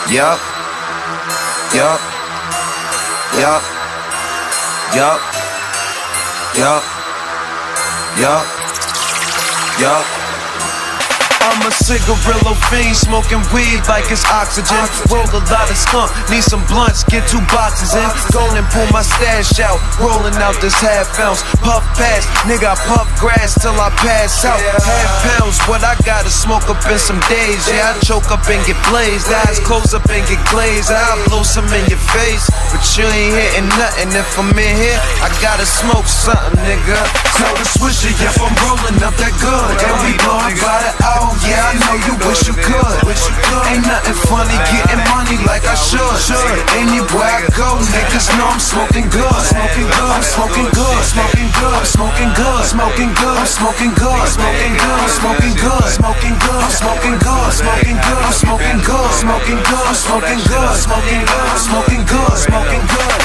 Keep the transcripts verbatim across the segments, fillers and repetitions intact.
Yup. Yup. Yup. Yup. Yup. Yup. Yup. I'm a cigarillo fiend, smoking weed like it's oxygen. Roll a lot of skunk, need some blunts, get two boxes in. Go and pull my stash out, rolling out this half ounce. Puff pass, nigga, I puff grass till I pass out. Half pounds, what I gotta smoke up in some days. Yeah, I choke up and get blazed, eyes close up and get glazed. I blow some in your face, but you ain't hitting nothing. If I'm in here, I gotta smoke something, nigga. Tell the swisher, yeah, I'm rolling up that good. And we blowing by the hour. Yeah, I know you wish you could. Ain't nothing funny getting money like I should. Anywhere I go, niggas know I'm smoking good. Smoking good, I'm smoking good, smoking good, I'm smoking good, smoking good, I'm smoking good, smoking good, I'm smoking good, smoking good, I'm smoking good, smoking good, I'm smoking good, smoking good, I'm smoking good, smoking good, I'm smoking good, smoking good.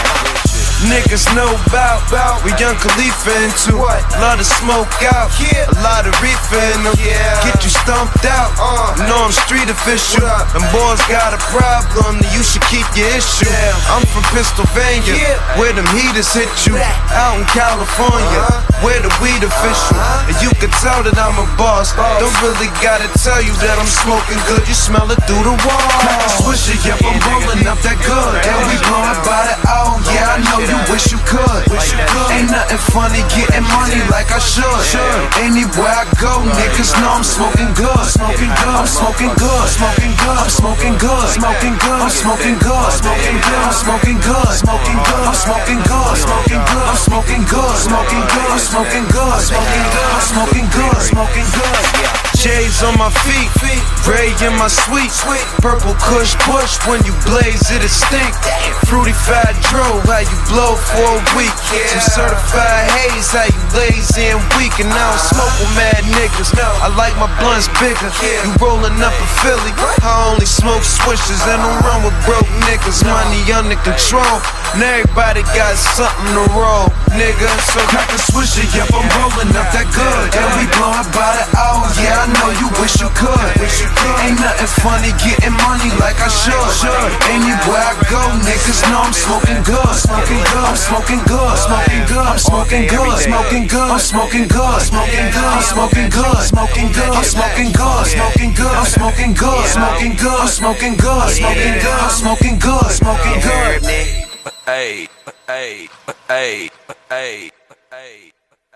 Niggas know about, about we young Khalifa into what? Lot of smoke out, yeah. A lot of reefer in them, yeah. Get you stumped out, uh. Know I'm street official. And boys got a problem, then you should keep your issue. Yeah. I'm from Pennsylvania, yeah. Where them heaters hit you. Out in California, uh-huh. Where the weed official. Uh-huh. And you can tell that I'm a boss. boss. Don't really gotta tell you that I'm smoking good. You smell it through the wall. Like a swisher, yeah, I'm rolling up that good. And we blowing by the hour, yeah, I know. You wish you could. Wish you could. Ain't nothing funny getting money like I should. Anywhere I go, niggas know I'm smoking good. Smoking good. I'm smoking good. Smoking good. I'm smoking good. Smoking good. I'm smoking good. Smoking good. I'm smoking good. Smoking good. I'm smoking good. Smoking good. I'm smoking good. Smoking good. I'm smoking good. Smoking good. I'm smoking good. Smoking good. J's on my feet, Ray in my sweet, purple Kush push. When you blaze it, it stink. Fruity fat dro, how you blow for a week. Some certified haze, how you lazy and weak. And I don't smoke with mad niggas. I like my blunts bigger. You rolling up a Philly, I only smoke swishers and don't run with broke niggas. Money under control, and everybody got something to roll, nigga. So crack a swisher, yep, I'm rolling up that good. And we blowing by the hour, yeah, I know you wish you could. Ain't nothing funny getting money like I should. Anywhere I go, niggas know I'm smoking good. Smoking good, I'm smoking good. Smoking good, I'm smoking good. Smoking good, I'm smoking good. Smoking good, I'm smoking good. Smoking good, I'm smoking good. Smoking good, I'm smoking good. Smoking good, I'm smoking good. Smoking good, I'm smoking good. Smoking good. Hey, hey, hey, hey, hey.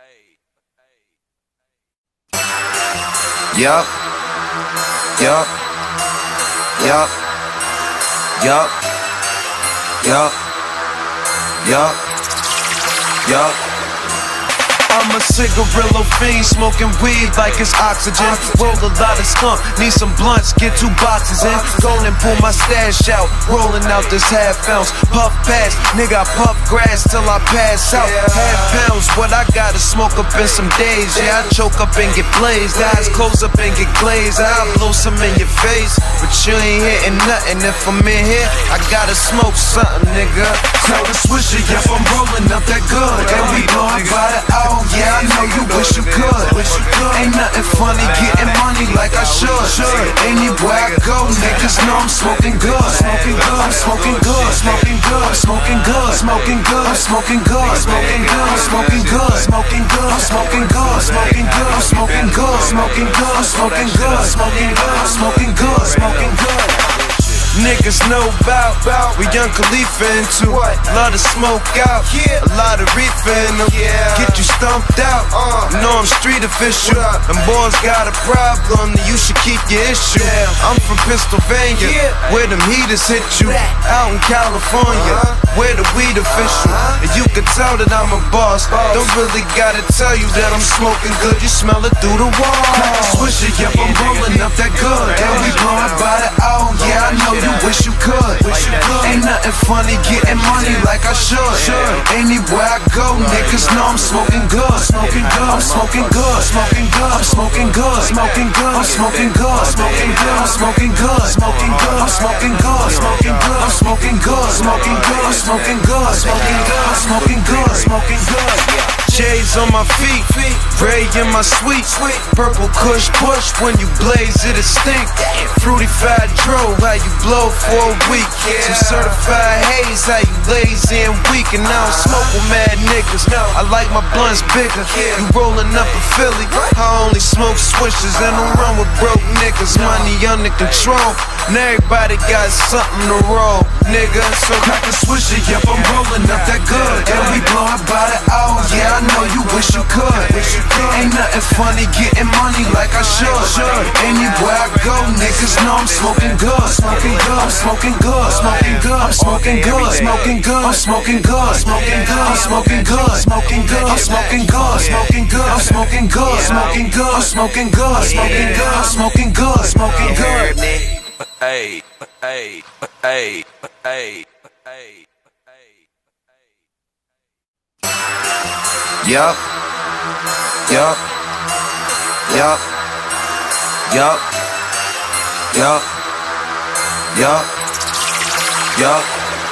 Yup. Yup. Yup. Yup. Yup. Yup. Yup. I'm a cigarillo fiend, smoking weed like it's oxygen. Roll a lot of skunk, need some blunts, get two boxes in. Go and pull my stash out, rolling out this half ounce. Puff pass, nigga, I puff grass till I pass out. Half pounds, what I gotta smoke up in some days. Yeah, I choke up and get blazed, eyes close up and get glazed. I blow some in your face, but you ain't hitting nothing. If I'm in here, I gotta smoke something, nigga. Tell the swisher, yeah, I'm rolling up that good. And we blowing by the hour. Yeah, I know you wish you could. Ain't nothing funny getting money like I should. Anywhere I go, niggas know I'm smoking good. Smoking good, I'm smoking good. Smoking good, I'm smoking good. Smoking good, I'm smoking good. Smoking good, I'm smoking good. Smoking good, I'm smoking good. Smoking good, I'm smoking good. Smoking good, I'm smoking good. Smoking good, I'm smoking good. Smoking good. Niggas know about, about we young Khalifa into what? Lot of smoke out, yeah. A lot of reefer in them, yeah. Get you stumped out, uh. Know I'm street official. And boys got a problem, then you should keep your issue. Yeah. I'm from Pennsylvania, yeah. Where them heaters hit you. Out in California, uh-huh. Where the weed official. Uh-huh. And you can tell that I'm a boss. boss. Don't really gotta tell you that I'm smoking good. You smell it through the wall. Like a swisher, yep, I'm rolling up that good. And we blowing by the hour, yeah, I know. You wish you could. Ain't nothing funny getting money like I should. Anywhere I go, niggas know I'm smoking good. Smoking good, I'm smoking good. Smoking good, I'm smoking good. Smoking good, I'm smoking good. Smoking good, I'm smoking good. Smoking good, I'm smoking good. Smoking good, I'm smoking good. Smoking good, I'm smoking good. Smoking good, I'm smoking good. Smoking good. J's J's on my feet, Ray in my sweet, purple Kush push. When you blaze it, it stink. Fruity fat dro, how you blow for a week. Some certified haze, how you lazy and weak. And I don't smoke with mad niggas, I like my blunts bigger. You rolling up a Philly, I only smoke swishers and don't run with broke niggas. Money under control, and everybody got something to roll, nigga. So crack a swisher, yep, I'm rolling up that good. And we blowin' by the hour, yeah, I know you wish you could. Ain't nothing funny getting money like I should. Anywhere I go, niggas know I'm smoking good. Smoking good, I'm smoking good. Smoking good, I'm smoking good. Smoking good, I'm smoking good. Smoking good, I'm smoking good. Smoking good, I'm smoking good. Smoking good, I'm smoking good. Smoking good, I'm smoking good. Smoking good, I'm smoking good. Smoking good. Hey, hey, hey, hey, hey. Yup, yup, yup, yup, yup, yup, yup.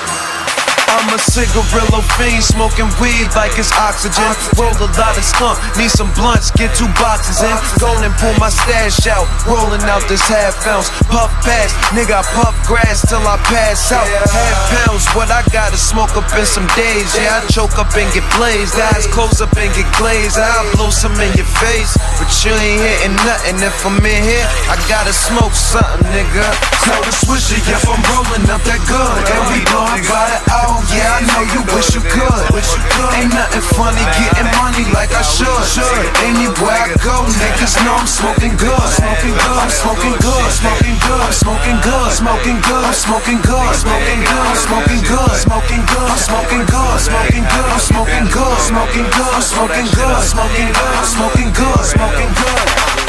I'm a cigarillo fiend, smoking weed like it's oxygen. Roll a lot of skunk, need some blunts, get two boxes in. Go and pull my stash out, rolling out this half ounce. Puff pass, nigga, I puff grass till I pass out. Half pounds, what I gotta smoke up in some days. Yeah, I choke up and get blazed, eyes close up and get glazed. I'll blow some in your face, but you ain't hitting nothing. If I'm in here, I gotta smoke something, nigga. Tell the swisher, yep, I'm rolling up that good. And we blowin' by the hour. Yeah, I know you wish you could. Ain't nothing funny getting money like I should. Anywhere I go, niggas know I'm smoking good. Smoking good, I'm smoking good. Smoking good, I'm smoking good. Smoking good, I'm smoking good. Smoking good, I'm smoking good. Smoking good, I'm smoking good. Smoking good, I'm smoking good. Smoking good, I'm smoking good. Smoking good, I'm smoking good. Smoking good.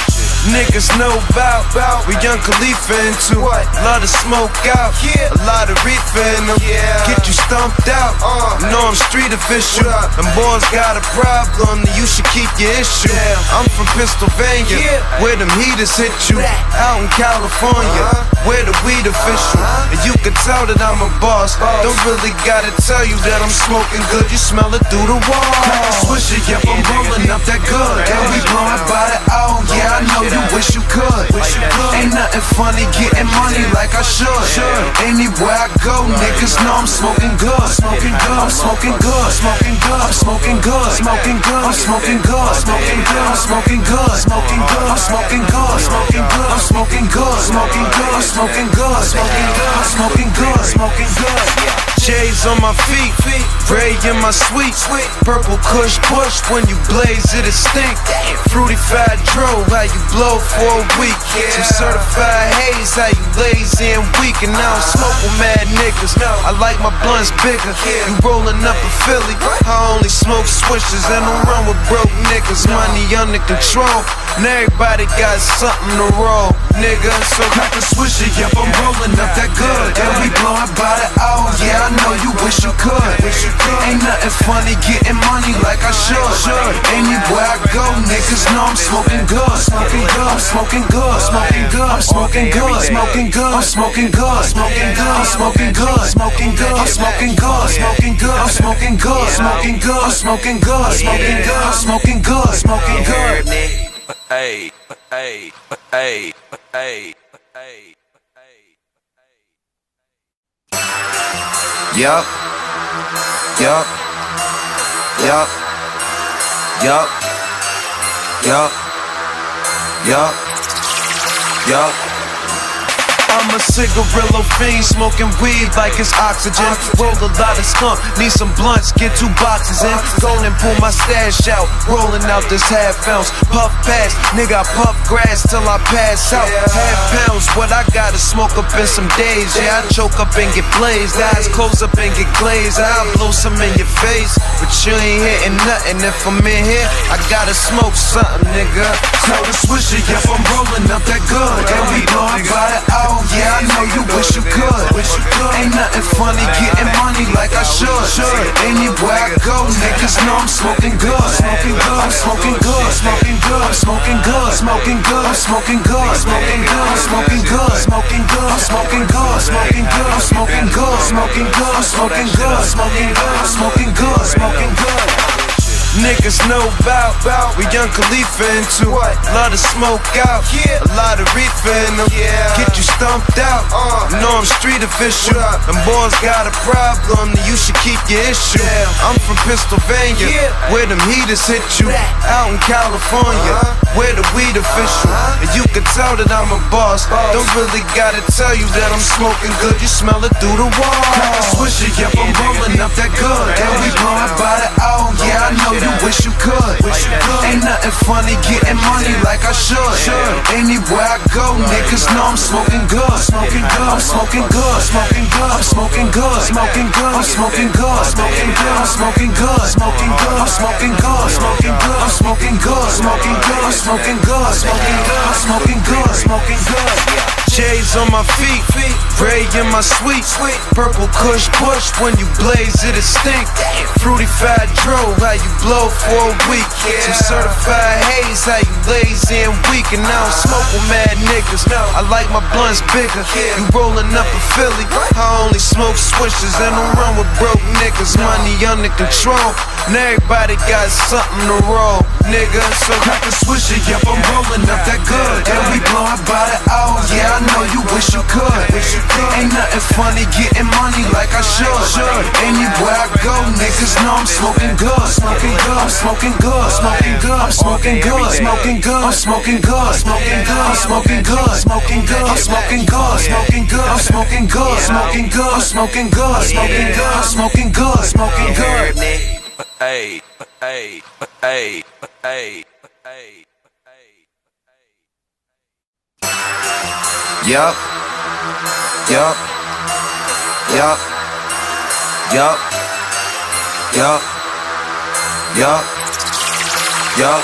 Niggas know about, about we young Khalifa into what? Lot of smoke out, yeah. A lot of reefer in them, yeah. Get you stumped out, uh. Know I'm street official. And boys got a problem, then you should keep your issue. Yeah. I'm from Pennsylvania, yeah. Where them heaters hit you. Out in California, uh-huh. Where the weed official. Uh-huh. And you can tell that I'm a boss. boss. Don't really gotta tell you that I'm smoking good. You smell it through the wall. Crack a swisher, yep, I'm rolling up that good. And we blowin' by the hour, yeah, I know you wish you could. Ain't nothing funny getting money like I should. Anywhere I go, niggas know I'm smoking good. Smoking good, I'm smoking good. Smoking good, I'm smoking good. Smoking good, I'm smoking good. Smoking good, I'm smoking good. Smoking good, I'm smoking good. Smoking good, I'm smoking good. Smoking good, I'm smoking good. Smoking good, I'm smoking good. Smoking good. J's on my feet, Ray in my sweet, purple Kush push. When you blaze it, it stink. Fruity fat dro, how you blow for a week. Some certified haze, how you lazy and weak. And I don't smoke with mad niggas, I like my blunts bigger. You rolling up a Philly, I only smoke swishers and don't run with broke niggas. Money under control, and everybody got something to roll, nigga. So crack a swisher, yep, I'm rolling up that good. And we blowin' by the hour, yeah, I know you wish you could. Ain't nothing funny getting money like I should. Anywhere I go, niggas know I'm smoking good. Smoking good, I'm smoking good. Smoking good, I'm smoking good. Smoking good, I'm smoking good. Smoking good, I'm smoking good. Smoking good, I'm smoking good. Smoking good, I'm smoking good. Smoking good, I'm smoking good. Smoking good, I'm smoking good. Smoking good. Hey, hey, hey, hey, hey. Yup, yup, yup, yup, yup, yup, yup. I'm a cigarillo fiend, smoking weed like it's oxygen. Roll a lot of skunk, need some blunts, get two boxes in. Go and pull my stash out, rolling out this half ounce. Puff pass, nigga, I puff grass till I pass out. Half pounds, what I gotta smoke up in some days. Yeah, I choke up and get blazed, eyes close up and get glazed. I'll blow some in your face, but you ain't hitting nothing. If I'm in here, I gotta smoke something, nigga. Tell the swisher, yep, I'm rolling up that good. And we blowin' by the hour. Yeah, I know you wish you could. Ain't nothing funny getting money like I should. Anywhere I go, niggas know I'm smoking good. Smoking good, I'm smoking good. Smoking good, I'm smoking good. Smoking good, I'm smoking good. Smoking good, I'm smoking good. Smoking good, I'm smoking good. Smoking good, I'm smoking good. Smoking good, I'm smoking good. Smoking good, I'm smoking good. Smoking good. Niggas Niggas know about, about we young Khalifa into what? Lot of smoke out, yeah. A lot of reefer in them, yeah. Get you stumped out, uh. You know I'm street official. And boys got a problem, then you should keep your issue. Yeah. I'm from Pennsylvania, yeah. Where them heaters hit you. Out in California, uh-huh. Where the weed official. Uh-huh. And you can tell that I'm a boss. boss. Don't really gotta tell you that I'm smoking good. You smell it through the wall. Crack a swisher, yep, I'm rolling up that good. And we blowing by the hour, yeah, I know you wish you could. Wish you could. Ain't nothing funny getting money like I should. Anywhere I go, niggas know I'm smoking good. Smoking good, I'm smoking good. Smoking good, I'm smoking good. Smoking good, I'm smoking good. Smoking good, I'm smoking good. Smoking good, I'm smoking good. Smoking good, I'm smoking good. Smoking good, I'm smoking good. Smoking good, I'm smoking good. Smoking good. J's on my feet, Ray in my sweet, sweet purple Kush push. When you blaze it, it stink. Fruity fat dro, how you blow for a week. Some certified haze, how you lazy and weak. And I don't smoke with mad niggas. I like my blunts bigger. You rolling up a Philly. I only smoke swishers and don't run with broke niggas. Money under control, and everybody got something to roll, nigga. So crack a swisher, yep, I'm rolling up that good. And we blowing by the hour, yeah, I know you wish you could. Ain't nothing funny getting money like I should. Anywhere I go, niggas know I'm smoking good. Smoking good, I'm smoking good. Smoking good, I'm smoking good. Smoking good, I'm smoking good. Smoking good, I'm smoking good. Smoking good, I'm smoking good. Smoking good, I'm smoking good. Smoking good, I'm smoking good. Smoking good, I'm smoking good. Smoking good. Hey, hey, hey, hey, hey. Yup, yup, yup, yup, yup, yup, yup.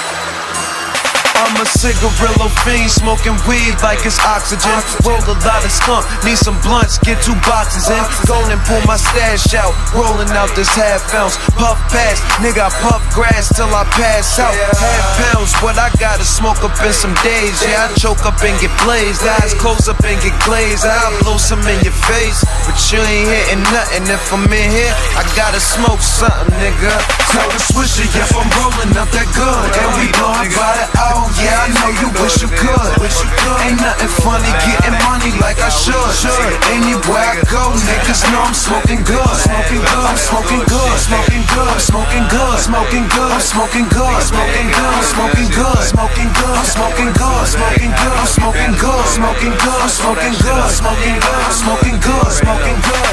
I'm a cigarillo fiend, smoking weed like it's oxygen. Roll a lot of skunk, need some blunts, get two boxes in. Go and pull my stash out, rolling out this half ounce. Puff pass, nigga, I puff grass till I pass out. Half pounds, what I gotta smoke up in some days. Yeah, I choke up and get blazed, eyes close up and get glazed. I'll blow some in your face, but you ain't hitting nothing. If I'm in here, I gotta smoke something, nigga. Crack a swisher, yep, I'm rolling up that good. And we blowing by the hour. Yeah, I know you wish you could. Ain't nothing funny getting money like I should. Anywhere I go, niggas know I'm smoking good. Smoking good, I'm smoking good. Smoking good, I'm smoking good. Smoking good, I'm smoking good. Smoking good, I'm smoking good. Smoking good, I'm smoking good. Smoking good, I'm smoking good. Smoking good, I'm smoking good. Smoking good, I'm smoking good. Smoking good.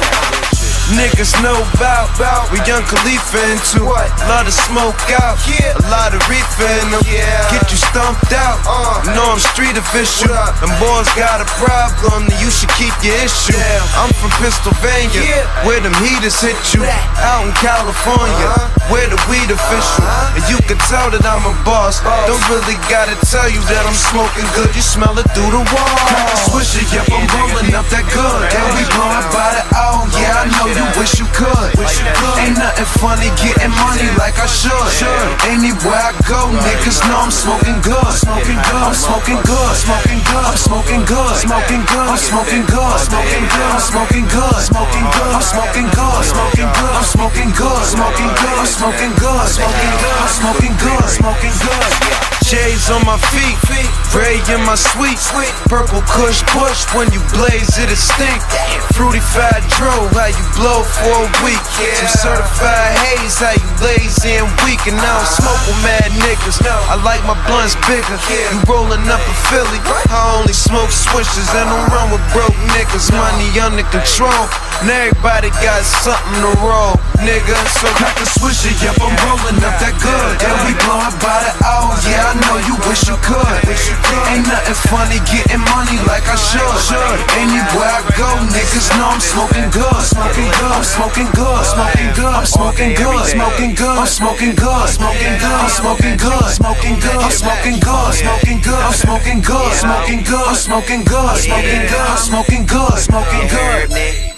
Niggas know about, about we young Khalifa into what? Lot of smoke out, yeah. A lot of reefer in them, yeah. Get you stumped out, uh. You know I'm street official. And boys got a problem, then you should keep your issue. Yeah. I'm from Pennsylvania, yeah. Where them heaters hit you. Out in California, uh-huh. Where the weed official. Uh-huh. And you can tell that I'm a boss. boss. Don't really gotta tell you that I'm smoking good. You smell it through the wall. Crack a swisher, yep, I'm rolling up that good. And we blowing by the hour, yeah, I know you wish you could. Ain't nothing funny getting money like I should. Anywhere I go, niggas know I'm smoking good. Smoking good, I'm smoking good. Smoking good, I'm smoking good. Smoking good, I'm smoking good. Smoking good, I'm smoking good. Smoking good, I'm smoking good. Smoking good, I'm smoking good. Smoking good, I'm smoking good. Smoking good, I'm smoking good. Smoking good. J's on my feet, Ray in my sweet, sweet purple Kush push. When you blaze it, it stink. Fruity fat dro, how you blow for a week. Some certified haze, how you lazy and weak. And I don't smoke with mad niggas. I like my blunts bigger. You rolling up a Philly. I only smoke swishers and don't run with broke niggas. Money under control, and everybody got something to roll, nigga. So crack a swisher, yep, I'm rolling up that good. And we blowing by the hour, yeah, I know you wish you could. Ain't nothing funny getting money like I should. Anywhere I go, niggas know I'm smoking good. Smoking good, I'm smoking good. Smoking good, I'm smoking good. Smoking good, I'm smoking good. Smoking good, I'm smoking good. Smoking good, I'm smoking good. Smoking good, I'm smoking good. Smoking good, I'm smoking good. Smoking good, I'm smoking good. Smoking good.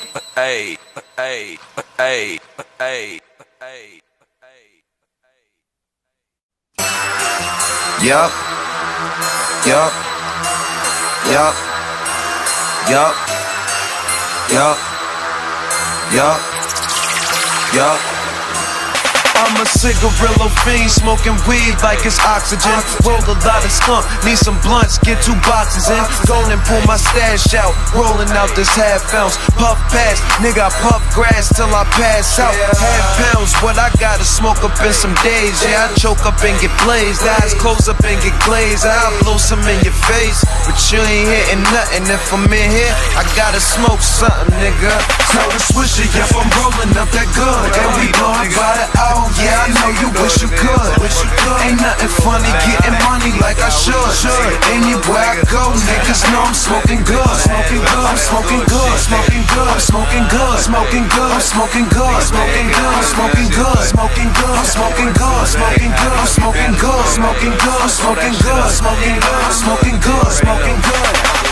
Hey, hey, hey, hey, hey. Yup, yup, yup, yup, yup, yup, yup. I'm a cigarillo fiend, smoking weed like it's oxygen. Roll a lot of skunk, need some blunts, get two boxes in. Go and pull my stash out, rolling out this half ounce. Puff pass, nigga, I puff grass till I pass out. Half pounds, what I gotta smoke up in some days. Yeah, I choke up and get blazed, eyes close up and get glazed. I'll blow some in your face, but you ain't hitting nothing. If I'm in here, I gotta smoke something, nigga. Tell the swisher, yep, I'm rolling up that good. And we blowin' by the hour, yeah, I know you wish you could. Ain't nothing funny, getting money like I should. Anywhere I go, niggas know I'm smoking good. Smoking good, I'm smoking good, smoking good, I'm smoking good, smoking good, I'm smoking good, smoking good, I'm smoking good, smoking good, I'm smoking good, smoking good, I'm smoking good, smoking good, I'm smoking good, smoking good, I'm smoking good, smoking good.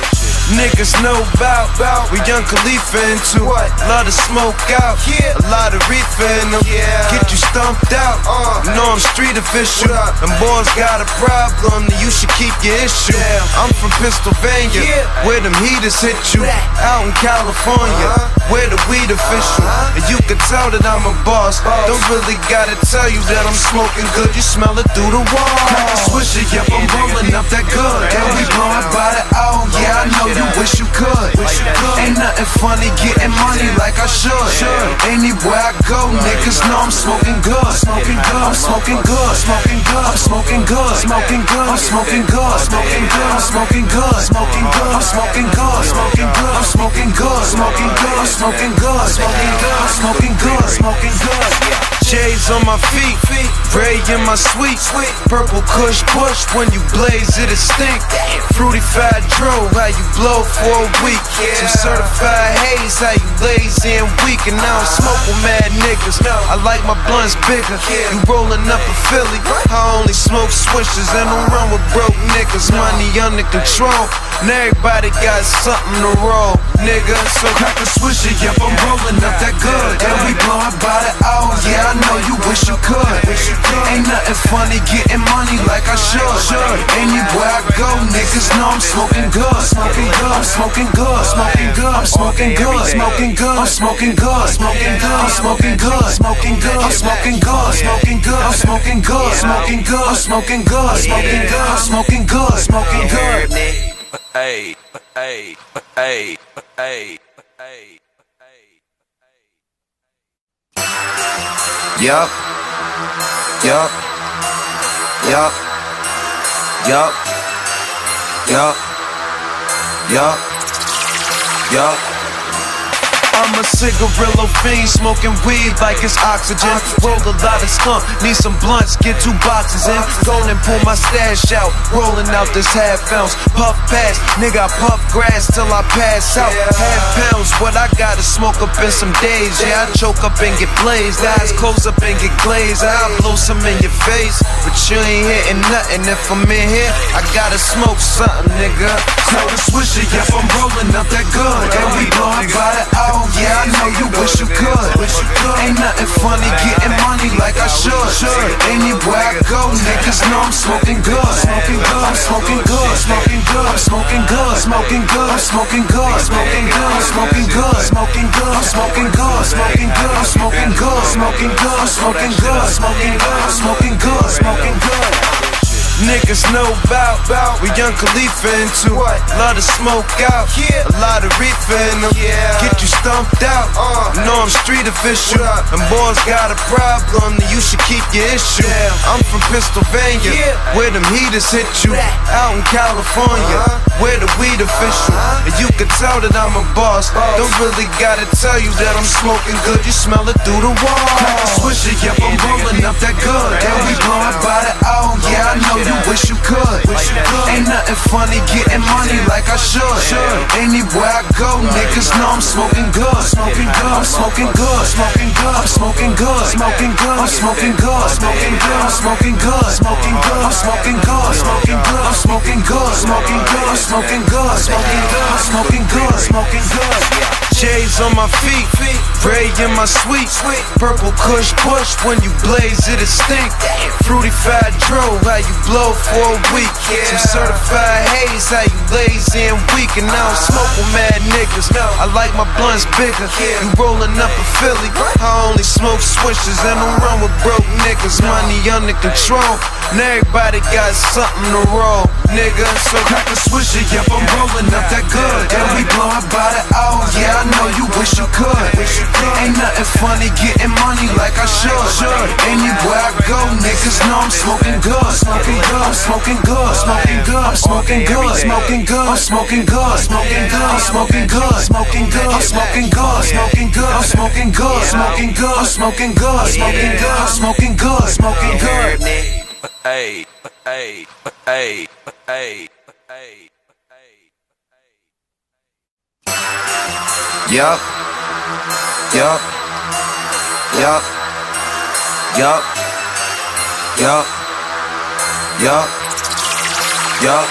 Niggas know bout, bout, we young Khalifa into what? Lot of smoke out, yeah. A lot of reefer in them, yeah. Get you stumped out, uh. You know I'm street official. And boys got a problem, then you should keep your issue. Yeah. I'm from Pennsylvania, yeah. Where them heaters hit you. Out in California, uh-huh. Where the weed official. Uh-huh. And you can tell that I'm a boss. boss. Don't really gotta tell you that I'm smoking good. You smell it through the wall. Crack a swisher, yep, I'm rolling up that good. And we blowing by the hour, yeah, I know you wish you could. Ain't nothing funny, getting money like I should. Anywhere I go, niggas know I'm smoking good. Smoking good, I'm smoking good, smoking good, I'm smoking good, smoking good, I'm smoking good, smoking good, I'm smoking good, smoking good, I'm smoking good, smoking good, I'm smoking good, smoking good, I'm smoking good, smoking good, I'm smoking good, smoking good. J's on my feet, Ray in my sweet, sweet purple Kush push. When you blaze it, it stink. Fruity fat dro, how you blow for a week. Some certified haze, how you lazy and weak. And I don't smoke with mad niggas, I like my blunts bigger. You rolling up a Philly, I only smoke swishers and don't run with broke niggas. Money under control, and everybody got something to roll, nigga. So crack a swisher, yep, I'm rolling up that good. And we blowin' by the hour, yeah, I know you wish you could. Ain't nothing funny, getting money like I should. Anywhere I go, niggas know I'm smoking good. Smoking good, I'm smoking good, smoking good, I'm smoking good, smoking good, I'm smoking good, smoking good, I'm smoking good, smoking good, I'm smoking good, smoking good, I'm smoking good, smoking good, I'm smoking good, smoking good, I'm smoking good, smoking good. Hey, hey, hey, hey, hey. Yup, yup, yup, yup, yup, yup, yup. I'm a cigarillo fiend, smoking weed like it's oxygen. Roll a lot of skunk, need some blunts, get two boxes in. Go and pull my stash out, rolling out this half ounce. Puff pass, nigga, I puff grass till I pass out. Half pounds, what I gotta smoke up in some days. Yeah, I choke up and get blazed, eyes close up and get glazed. I'll blow some in your face, but you ain't hitting nothing. If I'm in here, I gotta smoke something, nigga. Tell the swisher, yep, I'm rolling up that good. And we blowin' by the hour, yeah, I know you wish you could. Ain't nothing funny, getting money like I should. Anywhere I go, niggas know I'm smoking good. Smoking good, I'm smoking good, smoking good, I'm smoking good, smoking good, I'm smoking good, smoking good, I'm smoking good, smoking good, I'm smoking good, smoking good, I'm smoking good, smoking good, I'm smoking good, smoking good, I'm smoking good, smoking good. Niggas know bout, bout, we young Khalifa into what? Lot of smoke out, yeah. A lot of reefer in them, yeah. Get you stumped out, uh. You know I'm street official. And boys got a problem, then you should keep your issue. Yeah. I'm from Pennsylvania, yeah. Where them heaters hit you. Out in California, uh-huh. Where the weed official. uh-huh. And you can tell that I'm a boss. boss. Don't really gotta tell you that I'm smoking good. You smell it through the wall. Crack a swisher, yep, I'm rolling up that good. And we blowin' by the hour, yeah, I know you wish you could. Ain't nothing funny, getting money like I should. Anywhere I go, niggas know I'm smoking good. Smoking good, I'm smoking good, smoking good, I'm smoking good, smoking good, I'm smoking good, smoking good, I'm smoking good, smoking good, I'm smoking good, smoking good, I'm smoking good, smoking good, I'm smoking good, smoking good, I'm smoking good, smoking good. J's J's on my feet, Ray in my sweet, purple Kush push. When you blaze it, it stink. Fruity fat dro, how you blow for a week. Some certified haze, how you lazy and weak. And I don't smoke with mad niggas, I like my blunts bigger. You rolling up a Philly, I only smoke swishers and don't run with broke niggas. Money under control, and everybody got something to roll, nigga. So crack a swisher, yep, I'm rolling up that good. And we blowin' by the hour, yeah, I know you wish you could. Ain't nothing funny getting money like I should. Anywhere I go, niggas know I'm smoking good. Smoking good, I'm smoking good, smoking good, I'm smoking good, smoking good, I'm smoking good, smoking good, I'm smoking good, smoking good, I'm smoking good, smoking good, I'm smoking good, smoking good, I'm smoking good, smoking good, I'm smoking good, smoking good. Hey, hey, hey, hey, hey. Yup, yup, yup, yup, yup, yup, yup.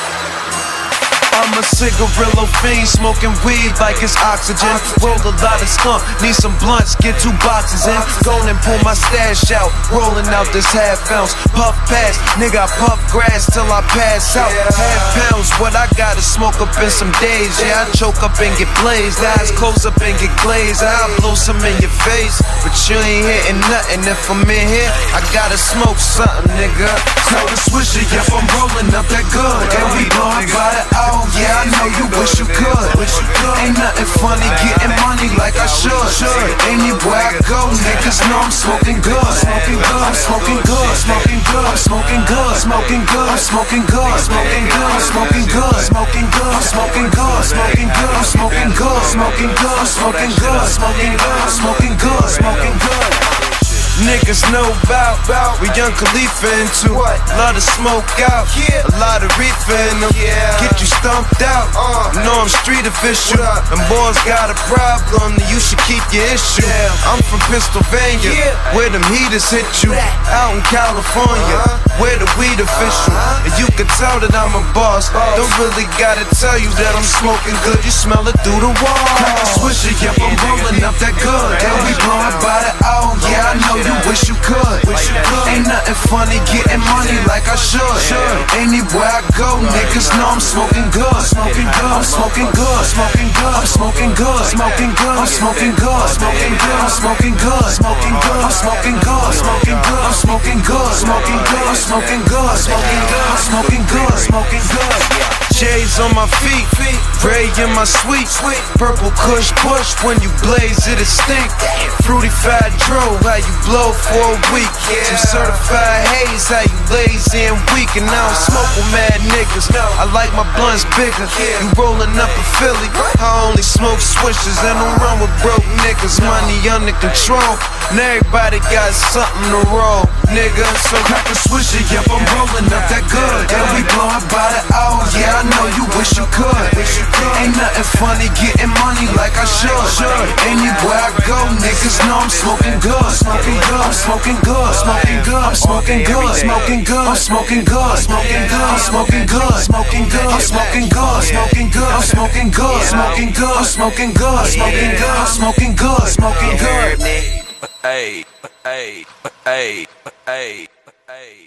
I'm a cigarillo fiend, smoking weed like it's oxygen. Roll a lot of skunk, need some blunts, get two boxes in. Go and pull my stash out, rolling out this half ounce. Puff pass, nigga, I puff grass till I pass out. Half pounds, what I gotta smoke up in some days. Yeah, I choke up and get blazed, eyes close up and get glazed. I'll blow some in your face, but you ain't hitting nothing. If I'm in here, I gotta smoke something, nigga. Tell the swisher, yep, I'm rolling up that good. And we blowin' by the hour. Yeah, I know you wish you could. Ain't nothing funny getting money like I should. Anywhere I go, niggas know I'm smoking good. Smoking good, I'm smoking good, smoking good, I'm smoking good, smoking good, I'm smoking good, smoking good, I'm smoking good, smoking good, I'm smoking good, smoking good, I'm smoking good, smoking good, I'm smoking good, smoking good, I'm smoking good, smoking good. Niggas know about, about we young Khalifa into what? Lot of smoke out, yeah. A lot of reefer in them, yeah. Get you stumped out, uh. You know I'm street official. And boys got a problem, then you should keep your issue. Yeah. I'm from Pennsylvania, yeah. Where them heaters hit you. Out in California, uh-huh. Where the weed official. Uh-huh. And you can tell that I'm a boss. boss. Don't really gotta tell you that I'm smoking good. You smell it through the wall. Crack a swisher, yep, I'm rolling up that good. And we blowin' by the hour, yeah, I know you wish you could. Ain't nothing funny getting money like I should. Anywhere I go, niggas know I'm smoking good. Smoking good, I'm smoking good, smoking good, I'm smoking good, smoking good, I'm smoking good, smoking good, I'm smoking good, smoking good, I'm smoking good, smoking good, I'm smoking good, smoking good, I'm smoking good, smoking good, I'm smoking good, smoking good. J's on my feet, Ray in my sweet, purple Kush push. When you blaze it, it stink. Fruity fat dro, how you blow for a week. Some certified haze, how you lazy and weak. And I don't smoke with mad niggas, I like my blunts bigger. You rolling up a Philly, I only smoke swishers and don't run with broke niggas. Money under control, and everybody got something to roll, nigga. So crack a swisher, yep, I'm rolling up that good. And we blowin' by the hour, yeah, I know you wish you could. Ain't nothing funny getting money like I should. Anywhere I go, niggas know I'm smoking good. Smoking good, I'm smoking good, smoking good, I'm smoking good, smoking good, I'm smoking good, smoking good, I'm smoking good, smoking good, I'm smoking good, smoking good, I'm smoking good, smoking good, I'm smoking good, smoking good, I'm smoking good, smoking good. Hey, hey, hey, hey, hey.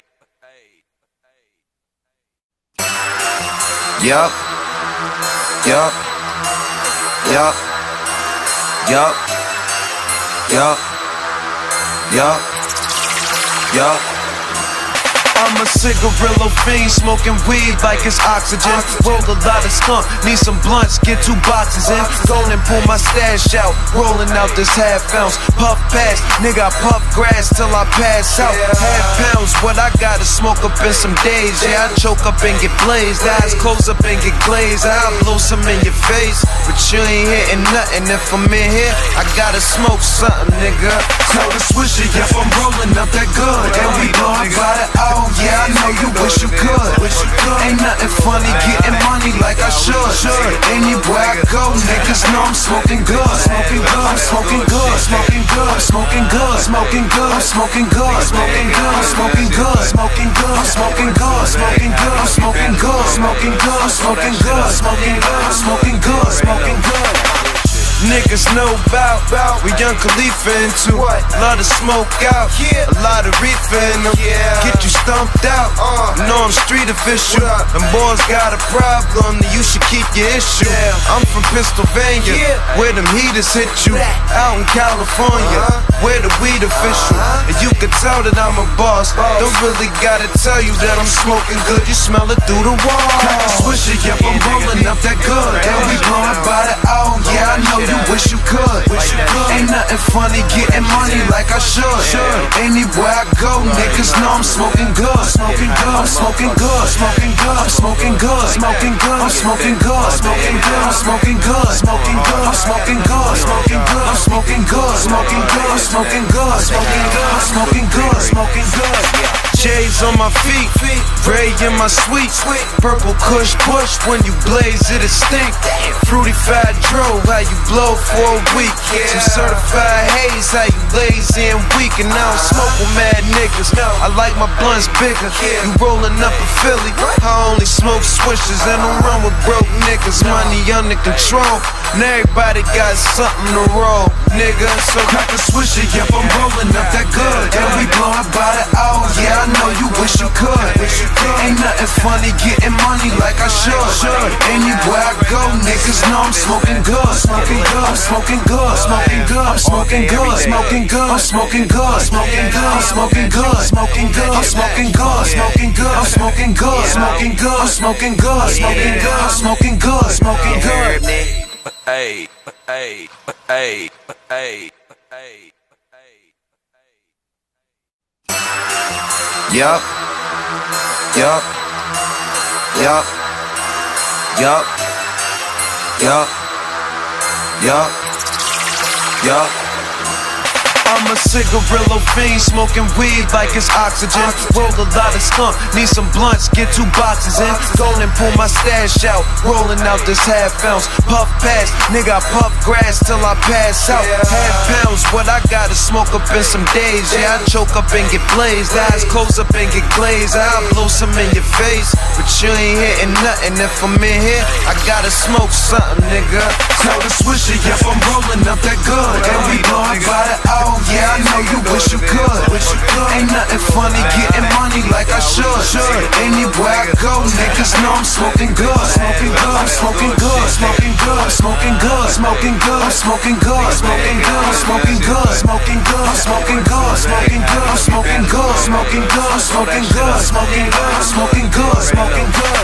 Yup, yup, yup, yup, yup, yup, yup. I'm a cigarillo fiend, smoking weed like it's oxygen. Roll a lot of skunk, need some blunts, get two boxes in. Go and pull my stash out, rolling out this half ounce. Puff pass, nigga, I puff grass till I pass out. Half pounds, what I gotta smoke up in some days. Yeah, I choke up and get blazed, eyes close up and get glazed. I'll blow some in your face, but you ain't hitting nothing. If I'm in here, I gotta smoke something, nigga. Tell the swisher, yep, I'm rolling up that good. And we blowin' by the hour. Yeah, I know you wish you could. Ain't nothing funny getting money like I should. Anywhere I go, niggas know I'm smoking good. Smoking good, I'm smoking good, smoking good, I'm smoking good, smoking good, I'm smoking good, smoking good, I'm smoking good, smoking good, I'm smoking good, smoking good, I'm smoking good, smoking good, I'm smoking good, smoking good, I'm smoking good, smoking good. Niggas know bout, bout. We young Khalifa into what? Lot of smoke out, yeah. A lot of reefer in them, yeah. Get you stumped out, uh. Know I'm street official. And boys got a problem, then you should keep your issue. Yeah. I'm from Pennsylvania, yeah. Where them heaters hit you. Out in California, uh-huh. Where the weed official. Uh-huh. And you can tell that I'm a boss. boss. Don't really gotta tell you that I'm smoking good. You smell it through the wall. Crack a swisher, yep, I'm rolling up that good. And we blowing by the hour, yeah, I know you wish you could. Ain't nothing funny getting money like I should. Anywhere I go, niggas know I'm smoking good. Smoking good, I'm smoking good. Smoking good, I'm smoking good. Smoking good, I'm smoking good. Smoking good, I'm smoking good. Smoking good, I'm smoking good. Smoking good, I'm smoking good. Smoking good, I'm smoking good. Smoking good, I'm smoking good. Smoking good. J's on my feet, Ray in my sweet, purple Kush push. When you blaze it, it stink. Fruity fat dro, how you blow for a week. Some certified haze, how you lazy and weak. And I don't smoke with mad niggas. I like my blunts bigger. You rolling up a Philly, I only smoke swishers and don't run with broke niggas. Money under control, and everybody got something to roll, nigga. So crack a swisher, yep, I'm rolling up that good. And we blowing by the hour, yeah, I know you wish you could. Ain't nothing funny getting money like I should. Anywhere I go, niggas know I'm smoking good. Smoking good, I'm smoking good. Smoking good, I'm smoking good. Smoking good, I'm smoking good. Smoking good, I'm smoking good. Smoking good, I'm smoking good. Smoking good, I'm smoking good. Smoking good, I'm smoking good. Smoking good, I'm smoking good. Smoking good. Hey, hey, hey, hey, hey. Yup, yup, yup, yup, yup, yup, yup. I'm a cigarillo fiend, smoking weed like it's oxygen. Roll a lot of skunk, need some blunts, get two boxes in. Go and pull my stash out, rolling out this half ounce. Puff pass, nigga, I puff grass till I pass out. Half pounds, what I gotta smoke up in some days. Yeah, I choke up and get blazed, eyes close up and get glazed. I'll blow some in your face, but you ain't hitting nothing. If I'm in here, I gotta smoke something, nigga. Tell the swisher, yep, I'm rolling up that good. And we blowing by the hour. Yeah, I know you wish you could. Ain't nothing funny getting money like I should. Anywhere I go, niggas know I'm smoking good. Smoking good, I'm smoking good. Smoking good, I'm smoking good. Smoking good, I'm smoking good. Smoking good, I'm smoking good. Smoking good, I'm smoking good. Smoking good, I'm smoking good. Smoking good, I'm smoking good. Smoking good, I'm smoking good. Smoking good.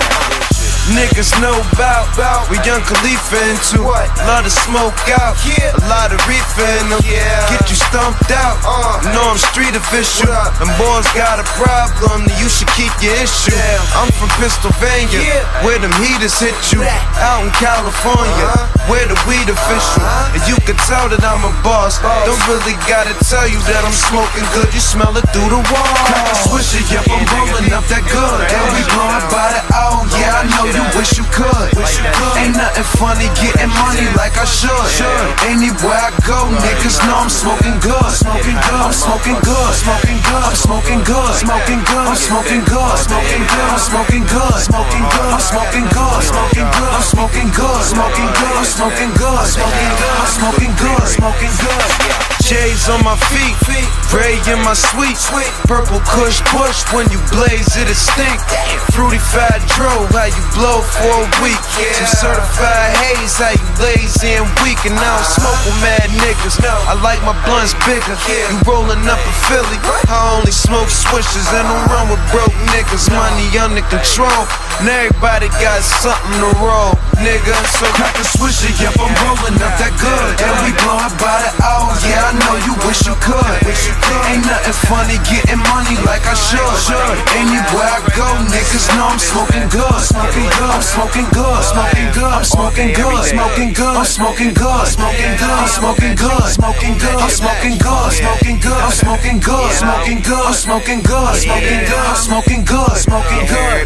Niggas know bout, bout. We young Khalifa into what? Lot of smoke out, yeah. A lot of reefer in them, yeah. Get you stumped out, uh. Know I'm street official. And boys got a problem, then you should keep your issue. Yeah. I'm from Pennsylvania, yeah. Where them heaters hit you. Out in California, uh-huh. Where the weed official. Uh-huh. And you can tell that I'm a boss. boss. Don't really gotta tell you that I'm smoking good. You smell it through the wall. Crack a swisher, yep, I'm rolling up that good. And we blowing by the hour, yeah, I know you wish you could. Ain't nothing funny getting money like I should. Anywhere I go, niggas know I'm smoking good. Smoking good, I'm smoking good. Smoking good, I'm smoking good. Smoking good, I'm smoking good. Smoking good, I'm smoking good. Smoking good, I'm smoking good. Smoking good, I'm smoking good. Smoking good, I'm smoking good. Smoking good, I'm smoking good. Smoking good. J's on my feet, Ray in my sweet, purple Kush push. When you blaze it, it stink. Fruity fat dro, how you blow for a week. Some certified haze, how you lazy and weak. And I don't smoke with mad niggas. I like my blunts bigger. You rolling up a Philly, I only smoke swishers and don't run with broke niggas. Money under control, and everybody got something to roll, nigga. So crack a swisher, yep, I'm rolling up that good. And we blowing by the hour, yeah, I know you wish you could. Ain't nothing funny getting money like I should. Anywhere I go, niggas know I'm smoking good. Smoking good, I'm smoking good. Smoking good, I'm smoking good. Smoking good, I'm smoking good. Smoking good, I'm smoking good. Smoking good, I'm smoking good. Smoking good, I'm smoking good. Smoking good, I'm smoking good. Smoking good, I'm smoking good. Smoking good.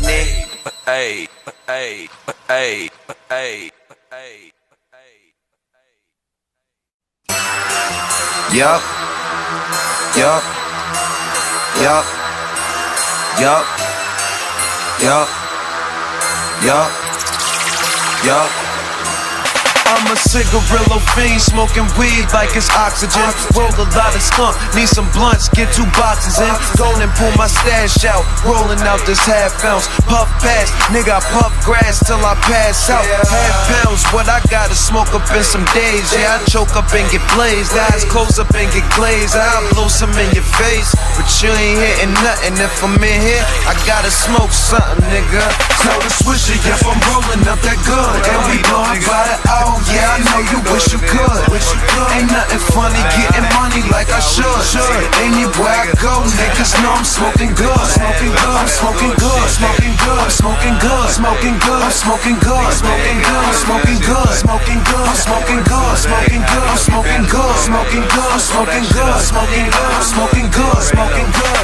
Hey, hey, hey, hey, hey. Yup, yup, yup, yup, yup, yup, yup. I'm a cigarillo fiend, smoking weed like it's oxygen. Roll a lot of skunk, need some blunts, get two boxes in. Go and pull my stash out, rolling out this half ounce. Puff pass, nigga, I puff grass till I pass out. Half pounds, what I gotta smoke up in some days. Yeah, I choke up and get blazed, eyes close up and get glazed. I'll blow some in your face, but you ain't hitting nothing. If I'm in here, I gotta smoke something, nigga. Tell the swisher, if I'm rolling up that good, and we blowin' by the hour. Yeah, I know you wish you could. Ain't nothing funny getting money like I should. Anywhere I go, niggas know I'm smoking good. Smoking good, I'm smoking good, smoking good, I'm smoking good, smoking good, I'm smoking good, smoking good, I'm smoking good, smoking good, I'm smoking good, smoking good, I'm smoking good, smoking good, I'm smoking good, smoking good, I'm smoking good, smoking good.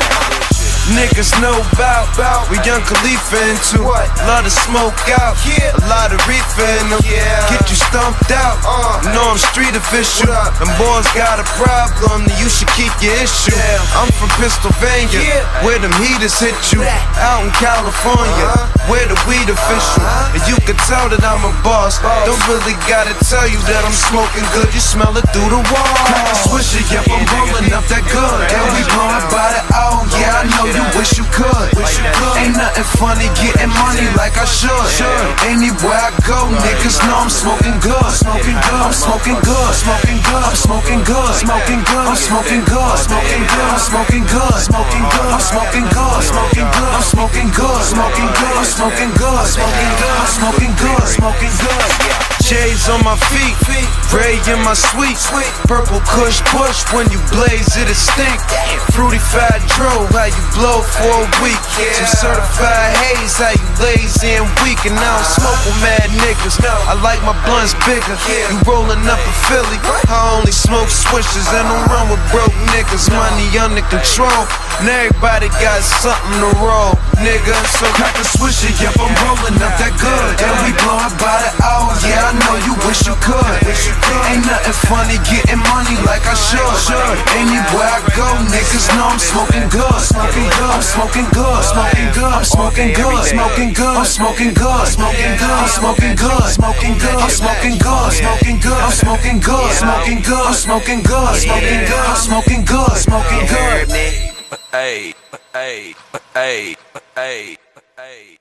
Niggas know bout, bout, we young Khalifa into what? Lot of smoke out, yeah. A lot of reefer in them, yeah. Get you stumped out, uh. Know I'm street official. Them boys got a problem, then you should keep your issue. Yeah. I'm from Pennsylvania, yeah. Where them heaters hit you. Out in California, uh-huh. Where the weed official. Uh-huh. And you can tell that I'm a boss. boss. Don't really gotta tell you that I'm smoking good. You smell it through the wall. Crack a swisher, yep, I'm rolling up that good. And we blowing by the hour, yeah, I know you wish you could. Ain't nothing funny getting money like I should. Anywhere I go, niggas know I'm smoking good. Smoking good, I'm smoking good. Smoking good, I'm smoking good. Smoking good, I'm smoking good. Smoking good, I'm smoking good. Smoking good, I'm smoking good. Smoking good, I'm smoking good. Smoking good, I'm smoking good. Smoking good, I'm smoking good. Smoking good. J's on my feet, Ray in my sweet, purple Kush push. When you blaze it, it stink. Fruity fat dro, how you blow for a week. Some certified haze, how you lazy and weak. And I don't smoke with mad niggas, I like my blunts bigger. You rolling up a Philly, I only smoke swishers and don't run with broke niggas. Money under control, and everybody got something to roll, nigga. So crack a swisher, yep, I'm rolling up that good. And we blowin' by the hour, yeah, I know you wish you could. Ain't nothing funny getting money like I should. Anywhere I go, niggas know I'm smoking good. Smoking good, I'm smoking good. Smoking good, I'm smoking good. Smoking good, I'm smoking good. Smoking good, I'm smoking good. Smoking good, I'm smoking good. Smoking good, I'm smoking good. Smoking good, I'm smoking good. Smoking good, I'm smoking good. Smoking good. Hey, hey, hey, hey, hey.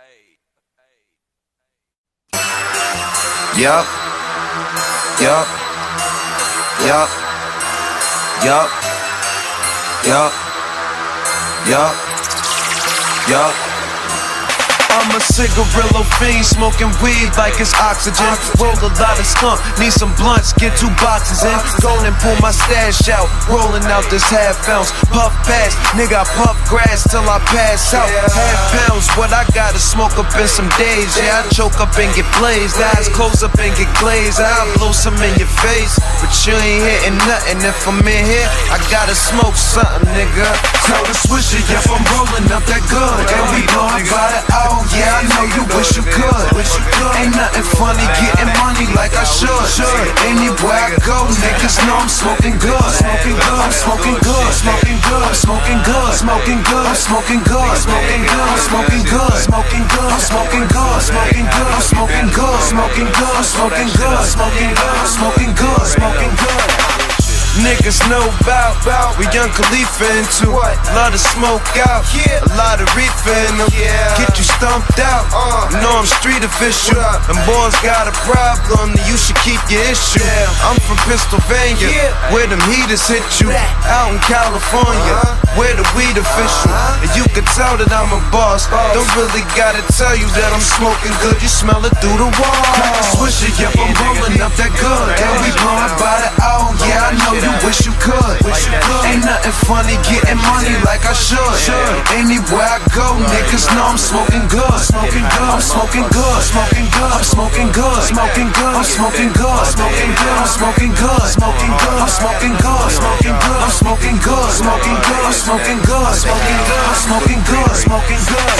Yup, yup, yup, yup, yup, yup, yup. I'm a cigarillo fiend, smoking weed like it's oxygen. Roll a lot of skunk, need some blunts, get two boxes in. Go and pull my stash out, rolling out this half ounce. Puff pass, nigga, I puff grass till I pass out. Half pounds, what I gotta smoke up in some days. Yeah, I choke up and get blazed, eyes close up and get glazed. I'll blow some in your face, but you ain't hitting nothing. If I'm in here, I gotta smoke something, nigga. Tell the swisher, if I'm rolling up that good. And we blowin' by the hour. Yeah, I know you wish you could. Ain't nothing funny getting money like I should. Anywhere I go, niggas know I'm smoking good. Smoking good, I'm smoking good. Smoking good, I'm smoking good. Smoking good, I'm smoking good. Smoking good, I'm smoking good. Smoking good, I'm smoking good. Smoking good, I'm smoking good. Smoking good, I'm smoking good. Smoking good, I'm smoking good. Smoking good. Niggas know bout, bout, we young Khalifa into what? Lot of smoke out, yeah. A lot of reefer in them, yeah. Get you stumped out, uh. Know I'm street official. Them boys got a problem, then you should keep your issue. Yeah. I'm from Pennsylvania, yeah. Where them heaters hit you. Out in California, uh-huh. Where the weed official. Uh-huh. And you can tell that I'm a boss. boss. Don't really gotta tell you that I'm smoking good. You smell it through the wall. Crack a swisher, yep, I'm rolling up that good. And we blowin' by the hour, yeah, I know you wish you could. Ain't nothing funny getting money like I should. Anywhere I go, niggas know I'm smoking good. Smoking good, I'm smoking good. Smoking good, I'm smoking good. Smoking good, I'm smoking good. Smoking good, I'm smoking good. Smoking good, I'm smoking good. Smoking good, I'm smoking good. Smoking good, I'm smoking good. Smoking good, I'm smoking good. Smoking good.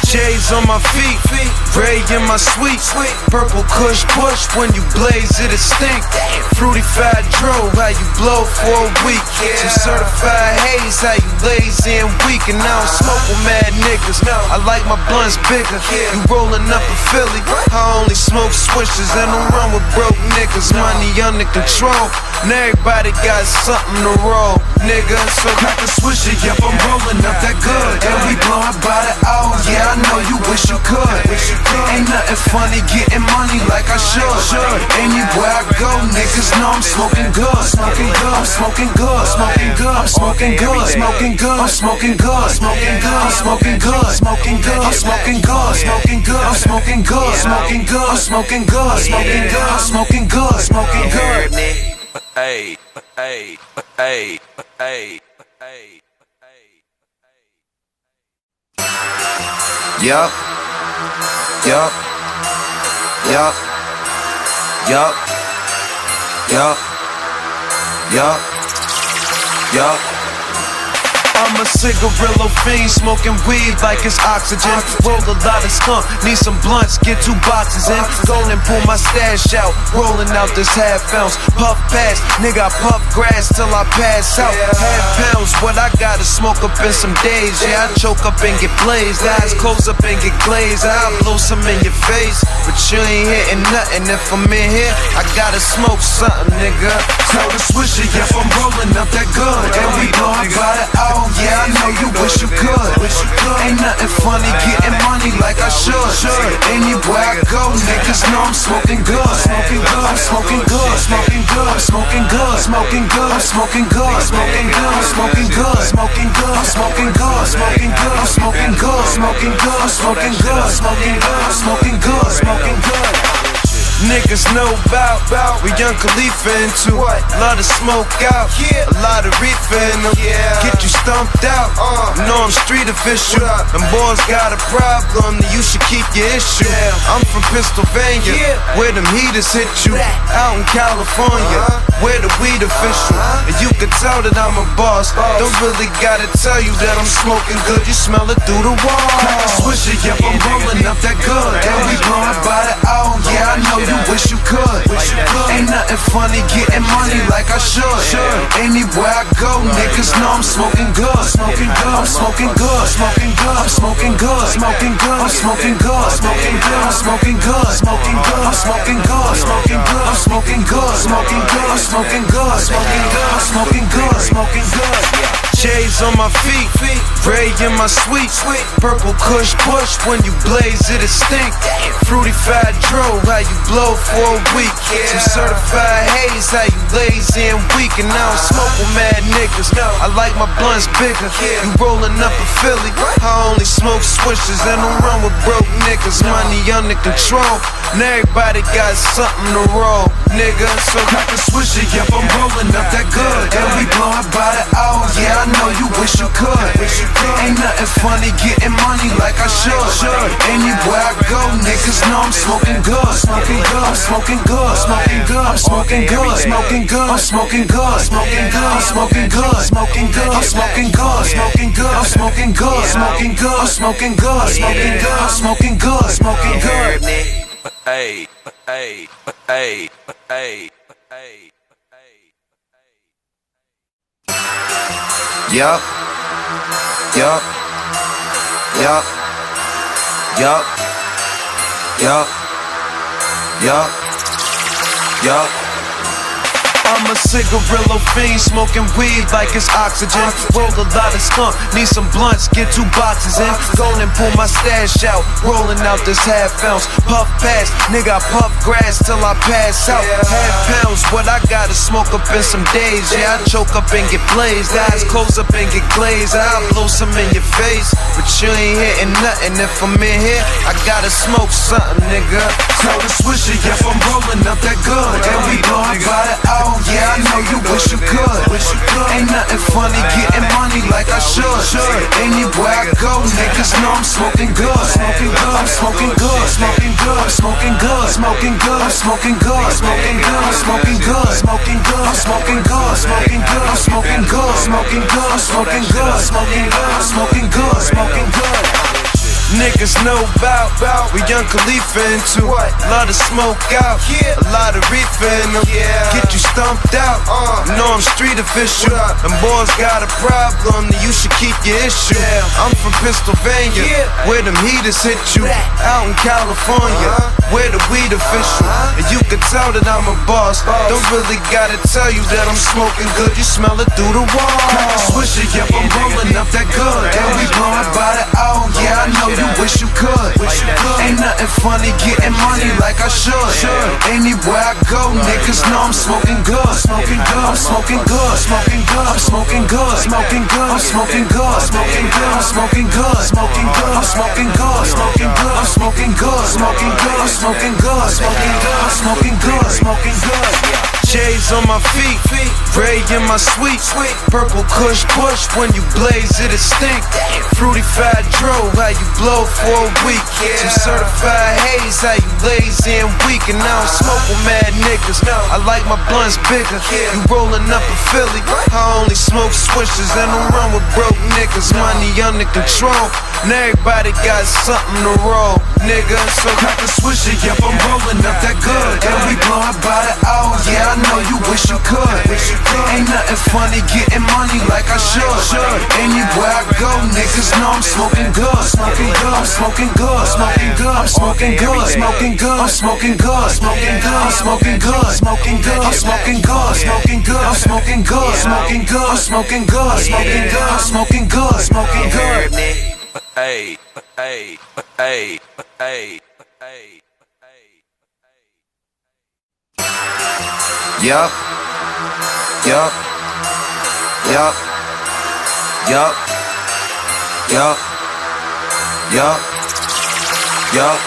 J's on my feet, Ray in my sweet, purple Kush push, when you blaze it, it stink. Fruity fat dro, how you blow for a week. Some certified haze, how you lazy and weak. And I don't smoke with mad niggas, I like my blunts bigger. You rolling up a Philly, I only smoke swishers and don't run with broke niggas. Money under control, and everybody got something to roll, nigga. So crack a swisher, yep, I'm rolling up that good. And we blowin' by the hour, yeah, I know you wish you could. Ain't nothing funny getting money like I should. Anywhere I go, niggas know I'm smoking good. Smoking good, I'm smoking good, smoking good, I'm smoking good, smoking good, I'm smoking good, smoking good, I'm smoking good, smoking good, I'm smoking good, smoking good, I'm smoking good, smoking good, I'm smoking good, smoking good, I'm smoking good, smoking good. Hey, hey, hey, hey, hey. Yup, yup, yup, yup, yup, yup, yup. I'm a cigarillo fiend, smoking weed like it's oxygen. Roll a lot of skunk, need some blunts, get two boxes in. Go and pull my stash out, rolling out this half ounce. Puff pass, nigga, I puff grass till I pass out. Half pounds, what I gotta smoke up in some days. Yeah, I choke up and get blazed, eyes close up and get glazed. I'll blow some in your face, but you ain't hitting nothing. If I'm in here, I gotta smoke something, nigga. Tell the swisher, yeah, I'm rolling up that good. And we blowin' by the hour. Yeah, I know you wish you could. Ain't nothing funny getting money like I should. Anywhere I go, niggas know I'm smoking good. Smoking good, I'm smoking good, smoking good, I'm smoking good, smoking good, I'm smoking good, smoking good, I'm smoking good, smoking good, I'm smoking good, smoking good, I'm smoking good, smoking good, I'm smoking good, smoking good, I'm smoking good, smoking good. Niggas know bout, bout, we young Khalifa into what? Lot of smoke out, yeah. A lot of reefer in them, yeah. Get you stumped out, uh. Know I'm street official. Them boys got a problem, then you should keep your issue. Yeah. I'm from Pennsylvania, yeah. Where them heaters hit you. Out in California, uh-huh. Where the weed official, uh-huh. And you can tell that I'm a boss, boss. Don't really gotta tell you that I'm smoking good, you smell it through the wall. Crack a swisher, yep, I'm rolling up that good. And we blowin' by the hour, yeah, I know you wish you could. Ain't nothing funny getting money like I should. Anywhere I go, niggas know I'm smoking good. Smoking good, I'm smoking good, smoking good, I'm smoking good, smoking good, I'm smoking good, smoking good, I'm smoking good, smoking good, I'm smoking good, smoking good, I'm smoking good, smoking good, I'm smoking good, smoking good, I'm smoking good, smoking good. J's on my feet, Ray in my sweet, purple Kush push, when you blaze it, it stink. Fruity fat dro, how you blow for a week. Some certified haze, how you lazy and weak. And I don't smoke with mad niggas, I like my blunts bigger. You rolling up a Philly, I only smoke swishers and don't run with broke niggas. Money under control, and everybody got something to roll, nigga. So crack a swisher, yep, I'm rolling up that good. And we blowin' by the hour, yeah, I know you wish you could. Ain't nothing funny getting money like I should. Anywhere I go, niggas know I'm smoking good. Smoking good, I'm smoking good, smoking good, I'm smoking good, smoking good, I'm smoking good, smoking good, I'm smoking good, smoking good, I'm smoking good, smoking good, I'm smoking good, smoking good, I'm smoking good, smoking good, I'm smoking good, smoking good. Hey, hey, hey, hey, hey. Yup, yup, yup, yup, yup, yup, yup. I'm a cigarillo fiend, smoking weed like it's oxygen. Roll a lot of skunk, need some blunts, get two boxes in. Go and pull my stash out, rolling out this half ounce. Puff pass, nigga, I puff grass till I pass out. Half pounds, what I gotta smoke up in some days. Yeah, I choke up and get blazed, eyes close up and get glazed. I'll blow some in your face, but you ain't hitting nothing. If I'm in here, I gotta smoke something, nigga. Tell the swisher, yep, I'm rolling up that good. And we blowin' by the hour. Yeah, I know you wish you could. Ain't nothing funny getting money like I should. Anywhere I go, niggas know I'm smoking good. Smoking good, I'm smoking good, smoking good, I'm smoking good, smoking good, I'm smoking good, smoking good, I'm smoking good, smoking good, I'm smoking good, smoking good, I'm smoking good, smoking good, I'm smoking good, smoking good, I'm smoking good, smoking good. Niggas Niggas know bout, bout. We young Khalifa into what? Lot of smoke out, yeah. A lot of reefer in them, yeah. Get you stumped out, uh. Know I'm street official. Them boys got a problem, then you should keep your issue. Yeah. I'm from Pennsylvania, yeah. Where them heaters hit you. Out in California, uh-huh. Where the weed official. Uh-huh. And you can tell that I'm a boss. boss. Don't really gotta tell you that I'm smoking good. You smell it through the wall. Crack a swisher, yep, I'm rolling up that good. And we blowing by the hour, yeah, I know you wish you could. Wish you could. Ain't nothing funny getting money like I should. Anywhere I go, niggas know I'm smoking good. Smoking good, I'm smoking good. Smoking good, I'm smoking good. Smoking good, I'm smoking good. Smoking good, I'm smoking good. Smoking good, I'm smoking good. Smoking good, I'm smoking good. Smoking good, I'm smoking good. Smoking good, I'm smoking good. Smoking good. J's on my feet, Ray in my sweet, purple Kush push. When you blaze it, it stink. Fruity fat dro, how you blow for a week. Some certified haze, how you lazy and weak. And I don't smoke with mad niggas. I like my blunts bigger. You rolling up a Philly, I only smoke swishers and don't run with broke niggas. Money under control, and everybody got something to roll, nigga. So crack a swisher, yep, I'm rolling up that good. And we blowin' by the hour, yeah, I know you wish you could. Ain't nothing funny getting money like I should. Anywhere I go, niggas know I'm smoking good. Smoking good, I'm smoking good. Smoking good, I'm smoking good. Smoking good, I'm smoking good. Smoking good, I'm smoking good. Smoking good, I'm smoking good. Smoking good, I'm smoking good. Smoking good, I'm smoking good. Smoking good, I'm smoking good. Smoking good. Hey, hey, hey, hey, hey. Yup, yup, yup, yup, yup, yup, yup.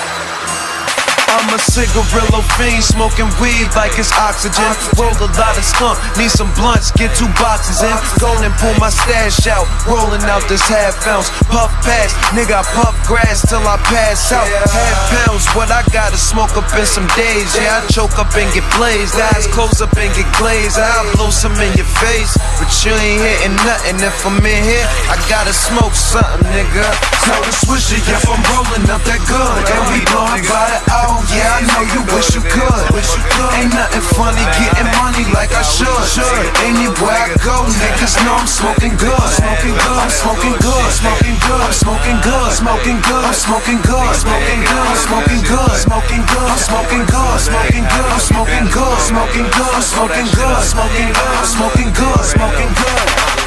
I'm a cigarillo fiend, smoking weed like it's oxygen. Roll a lot of skunk, need some blunts, get two boxes in. Go and pull my stash out, rolling out this half ounce. Puff pass, nigga, I puff grass till I pass out. Half pounds, what I gotta smoke up in some days. Yeah, I choke up and get blazed, eyes close up and get glazed. I'll blow some in your face, but you ain't hitting nothing. If I'm in here, I gotta smoke something, nigga. So the swisher, yep, I'm rolling up that good. And we blowing by the hour. Yeah, I know you wish you could. Ain't nothing funny getting money like I should. Anywhere I go, niggas know I'm smoking good. Smoking good, I'm smoking good. Smoking good, I'm smoking good. Smoking good, I'm smoking good. Smoking good, I'm smoking good. Smoking good, I'm smoking good. Smoking good, I'm smoking good. Smoking good, I'm smoking good. Smoking good, I'm smoking good. Smoking good.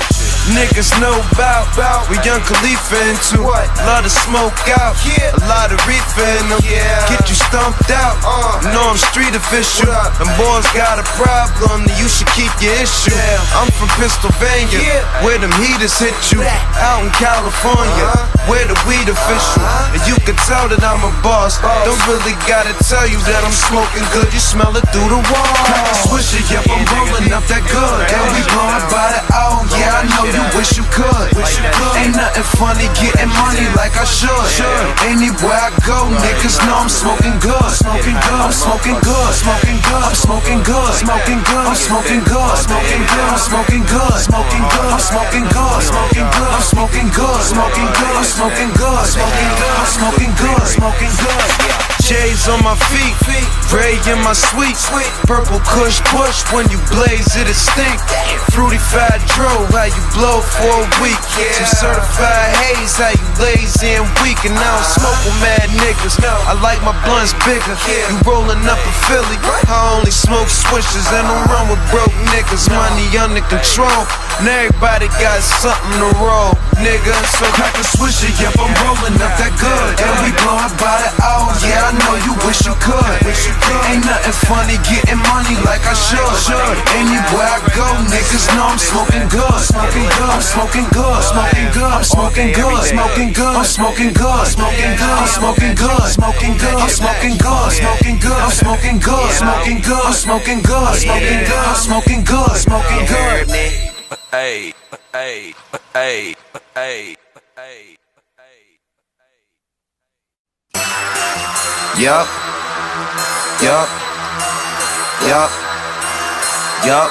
Niggas know bout, bout. We young Khalifa into what? Lot of smoke out, yeah. A lot of reefer in them, yeah. Get you stumped out, uh. Know I'm street official. Them boys got a problem, then you should keep your issue. Yeah. I'm from Pennsylvania, yeah. Where them heaters hit you. Out in California, uh-huh. Where the weed official. Uh-huh. And you can tell that I'm a boss. boss. Don't really gotta tell you that I'm smoking good. You smell it through the wall. Crack a swisher, yep, I'm rolling up that good. And we blowing by the hour, yeah, I know you wish you could. Ain't nothing funny getting money like I should. Anywhere I go, niggas know I'm smoking good. Smoking good, I'm smoking good. Smoking good, I'm smoking good. Smoking good, I'm smoking good. Smoking good, I'm smoking good. Smoking good, I'm smoking good. Smoking good, I'm smoking good. Smoking good, I'm smoking good. Smoking good, I'm smoking good. Smoking good. J's on my feet, Ray in my sweet, purple Kush push. When you blaze it, it stink. Fruity fat dro, how you blow for a week. Some certified haze, how you lazy and weak. And I don't smoke with mad niggas. I like my blunts bigger. You rolling up a Philly, I only smoke swishers and don't run with broke niggas. Money under control, and everybody got something to roll, nigga. So crack a swisher, yep, I'm rolling up that good. And we blowing by the hour, yeah, I know you wish you could. Ain't nothing funny getting money like I should. Anywhere I go, niggas know I'm smoking good. Smoking good, I'm smoking good. Smoking good, I'm smoking good. Smoking good, I'm smoking good. Smoking good, I'm smoking good. Smoking good, I'm smoking good. Smoking good, I'm smoking good. Smoking good, I'm smoking good. Smoking good, I'm smoking good. Smoking good. Hey, hey, hey, hey, hey. Yup, yup, yup, yup,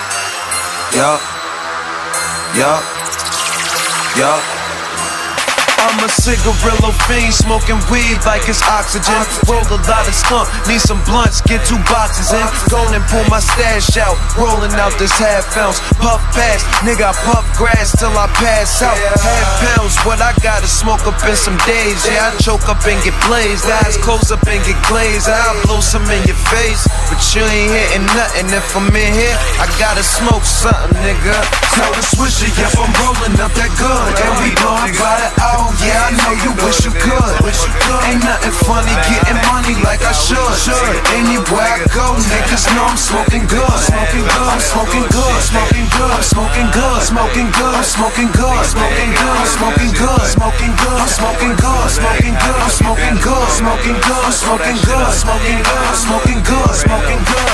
yup, yup, yup. I'm a cigarillo fiend, smoking weed like it's oxygen. Roll a lot of skunk, need some blunts, get two boxes in. Go and pull my stash out, rolling out this half ounce. Puff pass, nigga, I puff grass till I pass out. Half pounds, what I gotta smoke up in some days. Yeah, I choke up and get blazed, eyes close up and get glazed. I'll blow some in your face, but you ain't hitting nothing. If I'm in here, I gotta smoke something, nigga. Tell the swisher, yep, I'm rolling up that good, and we blowin' by the hour. Yeah, I know you wish you could. Ain't nothing funny getting money like I should. Anywhere I go, niggas know I'm smoking good. Smoking good, I'm smoking good, smoking good, I'm smoking good, smoking good, I'm smoking good, smoking good, I'm smoking good, smoking good, I'm smoking good, smoking good, I'm smoking good, smoking good, I'm smoking good, smoking good, I'm smoking good, smoking good.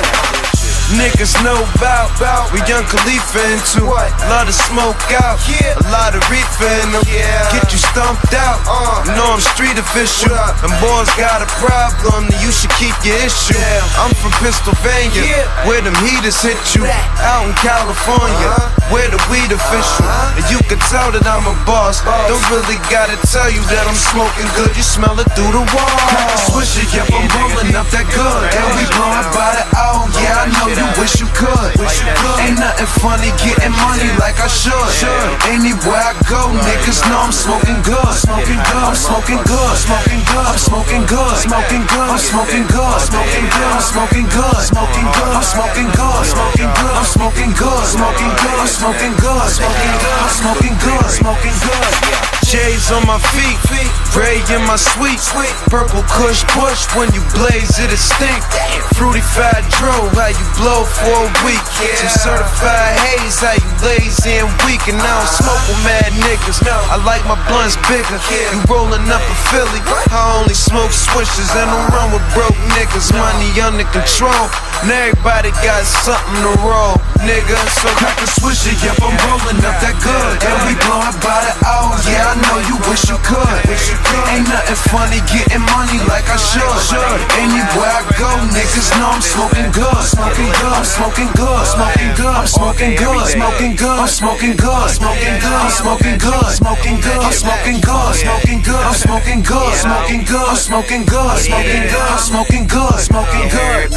Niggas know bout, bout, we young Khalifa into what? Lot of smoke out, yeah. A lot of reefer in them, yeah. Get you stumped out, uh. You know I'm street official. And boys got a problem, then you should keep your issue. Yeah. I'm from Pennsylvania, yeah. Where them heaters hit you. Out in California, uh-huh. Where the weed official, uh-huh. And you can tell that I'm a boss, boss. Don't really gotta tell you that I'm smoking good, you smell it through the wall. Swisher, yep, I'm rolling up that good, and we blowing by the hour, yeah, I know you wish you could. Ain't nothing funny getting money like I should. Anywhere I go, niggas know I'm smoking good. Smoking good, I'm smoking good, smoking good, I'm smoking good, smoking good, I'm smoking good, smoking good, I'm smoking good, smoking good, I'm smoking good, smoking good, I'm smoking good, smoking good, I'm smoking good, smoking good, I'm smoking good, smoking good. J's on my feet, Ray in my sweet, purple Kush push. When you blaze it, it stink. Fruity fat dro, how you blow for a week. Some certified haze, how you lazy and weak. And I don't smoke with mad niggas, I like my blunts bigger. You rolling up a Philly, I only smoke swishers and don't run with broke niggas. Money under control, and everybody got something to roll, nigga. So crack a swisher, yep, I'm rolling up that good, and we blowin' by the hour, yeah, I know you wish you could. Ain't nothing funny getting money like I should. Anywhere I go, niggas know I'm smoking good. Smoking good, I'm smoking good, smoking good, I'm smoking good, smoking good, I'm smoking good, smoking good, I'm smoking good, smoking good, I'm smoking good, smoking good, I'm smoking good, smoking good, I'm smoking good, smoking good, I'm smoking good, smoking good.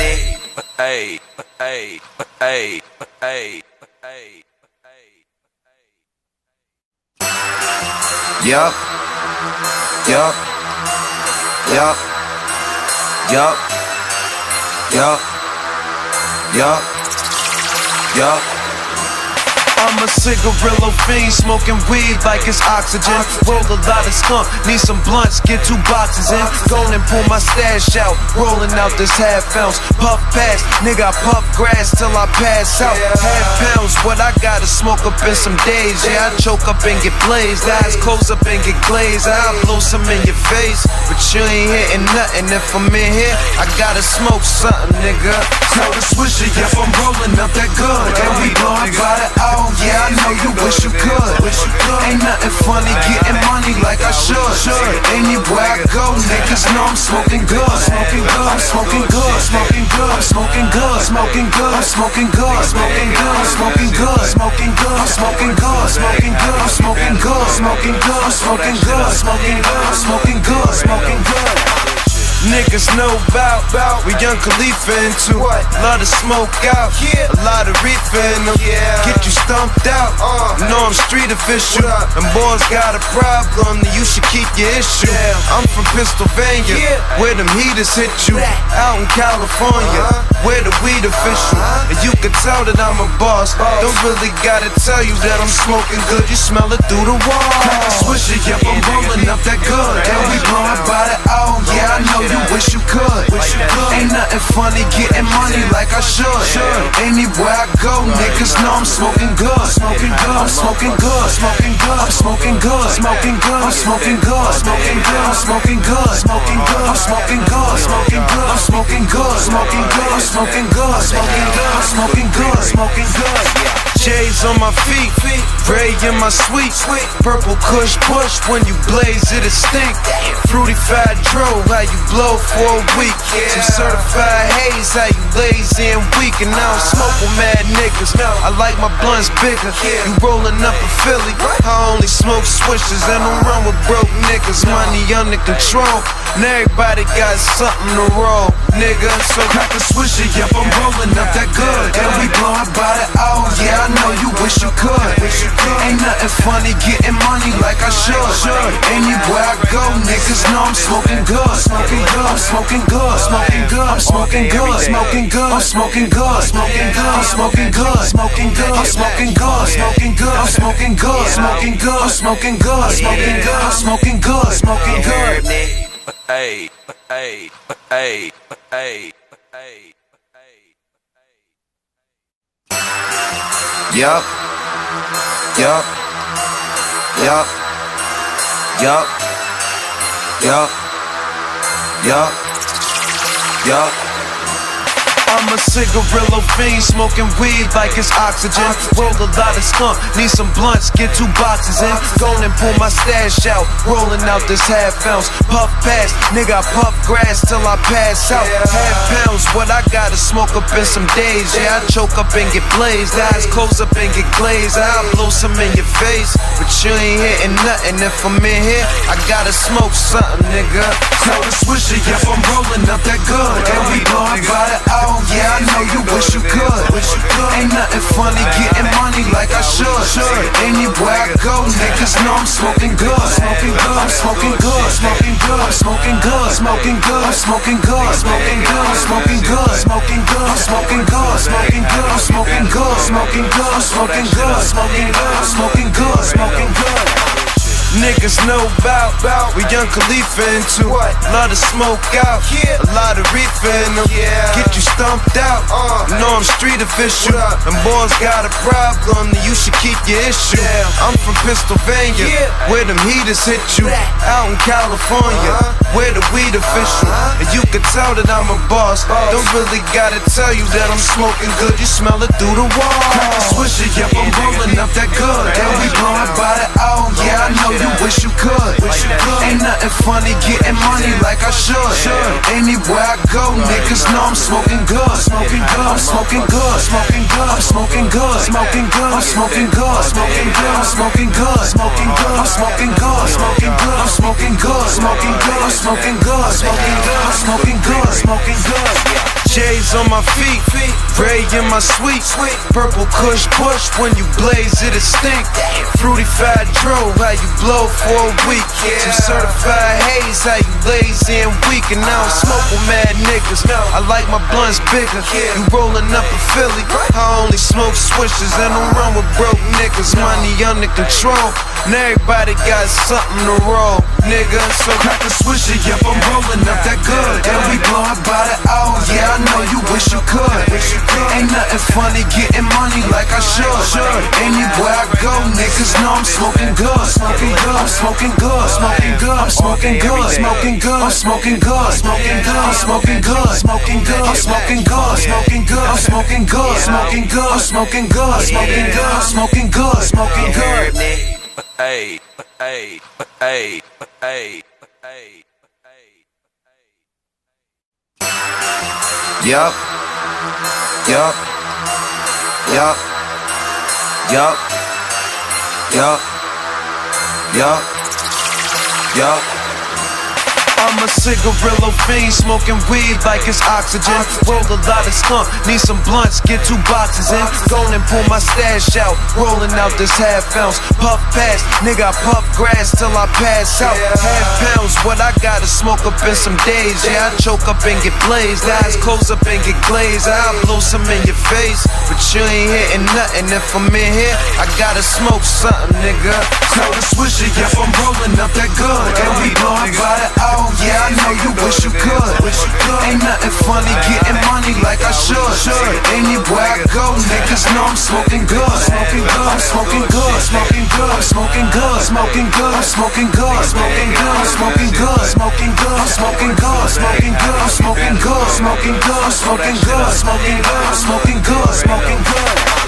Hey, hey, hey, hey, hey. Yup, yup, yup, yup, yup, yup, yup. I'm a cigarillo fiend, smoking weed like it's oxygen. Roll a lot of skunk, need some blunts, get two boxes in. Go and pull my stash out, rolling out this half ounce. Puff pass, nigga, I puff grass till I pass out. Half pounds, what I gotta smoke up in some days. Yeah, I choke up and get blazed, eyes close up and get glazed. I'll blow some in your face, but you ain't hitting nothing. If I'm in here, I gotta smoke something, nigga. Tell the swisher, yep, I'm rolling up that good, and we blowin' by the hour. Yeah, I know you wish you could. Ain't nothing funny getting money like I should. Anywhere I go, niggas know I'm smoking good. Smoking good, I'm smoking good, smoking good, I'm smoking good, smoking good, I'm smoking good, smoking good, I'm smoking good, smoking good, I'm smoking good, smoking good, I'm smoking good, smoking good, I'm smoking good, smoking good, I'm smoking good, smoking good. Niggas know bout, bout, we young Khalifa into what? Lot of smoke out, yeah. A lot of reefer in them, yeah. Get you stumped out, uh. You know I'm street official, and boys got a problem, then you should keep your issue. Yeah. I'm from Pennsylvania, yeah. Where them heaters hit you. Out in California, uh-huh. Where the weed official, uh-huh. And you can tell that I'm a boss, boss. Don't really gotta tell you that I'm smoking good, you smell it through the wall. Crack a swisher, yep, I'm rolling up that good, and we blowin' by the hour, yeah, I know you wish you could. Ain't nothing funny getting money like I should. Anywhere I go, niggas know I'm smoking good. Smoking good, I'm smoking good, smoking good, I'm smoking good, smoking good, I'm smoking good, smoking good, I'm smoking good, smoking good, I'm smoking good, smoking good, I'm smoking good, smoking good, I'm smoking good, smoking good, I'm smoking good, smoking good. J's on my feet, Ray in my sweet, purple Kush push. When you blaze it, it stink. Fruity fat dro, how you blow for a week. Some certified haze, how you lazy and weak. And I don't smoke with mad niggas, I like my blunts bigger. You rolling up a Philly, I only smoke swishers. And don't run with broke niggas, money under control. And everybody got something to roll, nigga. So crack a swisher, yep, I'm rolling up that good. And we blowin' by the hour, yeah, I know you wish you could. Ain't nothing funny getting money like I should. Anywhere I go, niggas know I'm smoking good. Smoking good, I'm smoking good, smoking good, I'm smoking good, smoking good, I'm smoking good, smoking good, I'm smoking good, smoking good, I'm smoking good, smoking good, I'm smoking good, smoking good, I'm smoking good, smoking good, I'm smoking good, smoking good. Hey, hey, hey, hey, hey. Yup, yup, yup, yup, yup, yup, yup. I'm a cigarillo fiend, smoking weed like it's oxygen. Roll a lot of skunk, need some blunts, get two boxes in. Go and pull my stash out, rolling out this half ounce. Puff pass, nigga, I puff grass till I pass out. Half pounds, what I gotta smoke up in some days. Yeah, I choke up and get blazed, eyes close up and get glazed. I'll blow some in your face, but you ain't hitting nothing. If I'm in here, I gotta smoke something, nigga. So the swisher, yep, I'm rolling up that good. And we blowin' by the hour. Yeah, I know you wish you could. Ain't nothing funny getting money like I should. Anywhere I go, niggas know I'm smoking good. Smoking good, I'm smoking good, smoking good, I'm smoking good, smoking good, I'm smoking good, smoking good, I'm smoking good, smoking good, I'm smoking good, smoking good, I'm smoking good, smoking good, I'm smoking good, smoking good, I'm smoking good, smoking good. Niggas know about, about we young Khalifa into what? Lot of smoke out, yeah. A lot of reefer in them, yeah. Get you stumped out, uh. You know I'm street official. And boys got a problem, then you should keep your issue. Yeah. I'm from Pennsylvania, yeah. Where them heaters hit you. Out in California, uh-huh. Where the weed official, uh-huh. And you can tell that I'm a boss, boss. Don't really gotta tell you that I'm smoking good. You smell it through the wall. Crack a swisher, yep, I'm rolling up that good. And we blowin' by the hour, yeah, I know you wish you could. Ain't nothing funny getting money like I should. Anywhere I go, niggas know I'm smoking good. Smoking good, I'm smoking good, smoking good, I'm smoking good, smoking good, I'm smoking good, smoking good, I'm smoking good, smoking good, I'm smoking good, smoking good, I'm smoking good, smoking good, I'm smoking good, smoking good, I'm smoking good, smoking good. J's on my feet, Ray in my sweet, purple Kush push. When you blaze it, it stink. Fruity fat dro, how you blow for a week. Some certified haze, how you lazy and weak. And I don't smoke with mad niggas, I like my blunts bigger. You rolling up a Philly, I only smoke swishers. And don't run with broke niggas, money under control. And everybody got something to roll, nigga. So crack a swisher, yep, I'm rolling up that good. And we blowin' by the hour, yeah, I know you wish you could. Ain't nothing funny getting money like I should. Anywhere I go, niggas know I'm smoking good. Smoking good, I'm smoking good, smoking good, I'm smoking good, smoking good, I'm smoking good, smoking good, I'm smoking good, smoking good, I'm smoking good, smoking good, I'm smoking good, smoking good, I'm smoking good, smoking good, I'm smoking good, smoking good. Hey, hey, hey, hey, hey. Yup, yup, yup, yup, yup, yup, yup. I'm a cigarillo fiend, smoking weed like it's oxygen. Roll a lot of skunk, need some blunts, get two boxes in. Go and pull my stash out, rolling out this half ounce. Puff pass, nigga, I puff grass till I pass out. Half pounds, what I gotta smoke up in some days. Yeah, I choke up and get blazed, eyes close up and get glazed. I'll blow some in your face, but you ain't hitting nothing. If I'm in here, I gotta smoke something, nigga. So the swisher, yep, I'm rolling up that good. And we blowin' by the hour. Yeah, I know you wish you could. Ain't nothing funny getting money like I should. Anywhere I go, niggas know I'm smoking good. Smoking good, I'm smoking good, smoking good, I'm smoking good, smoking good, I'm smoking good, smoking good, I'm smoking good, smoking good, I'm smoking good, smoking good, I'm smoking good, smoking good, I'm smoking good, smoking good, I'm smoking good, smoking good.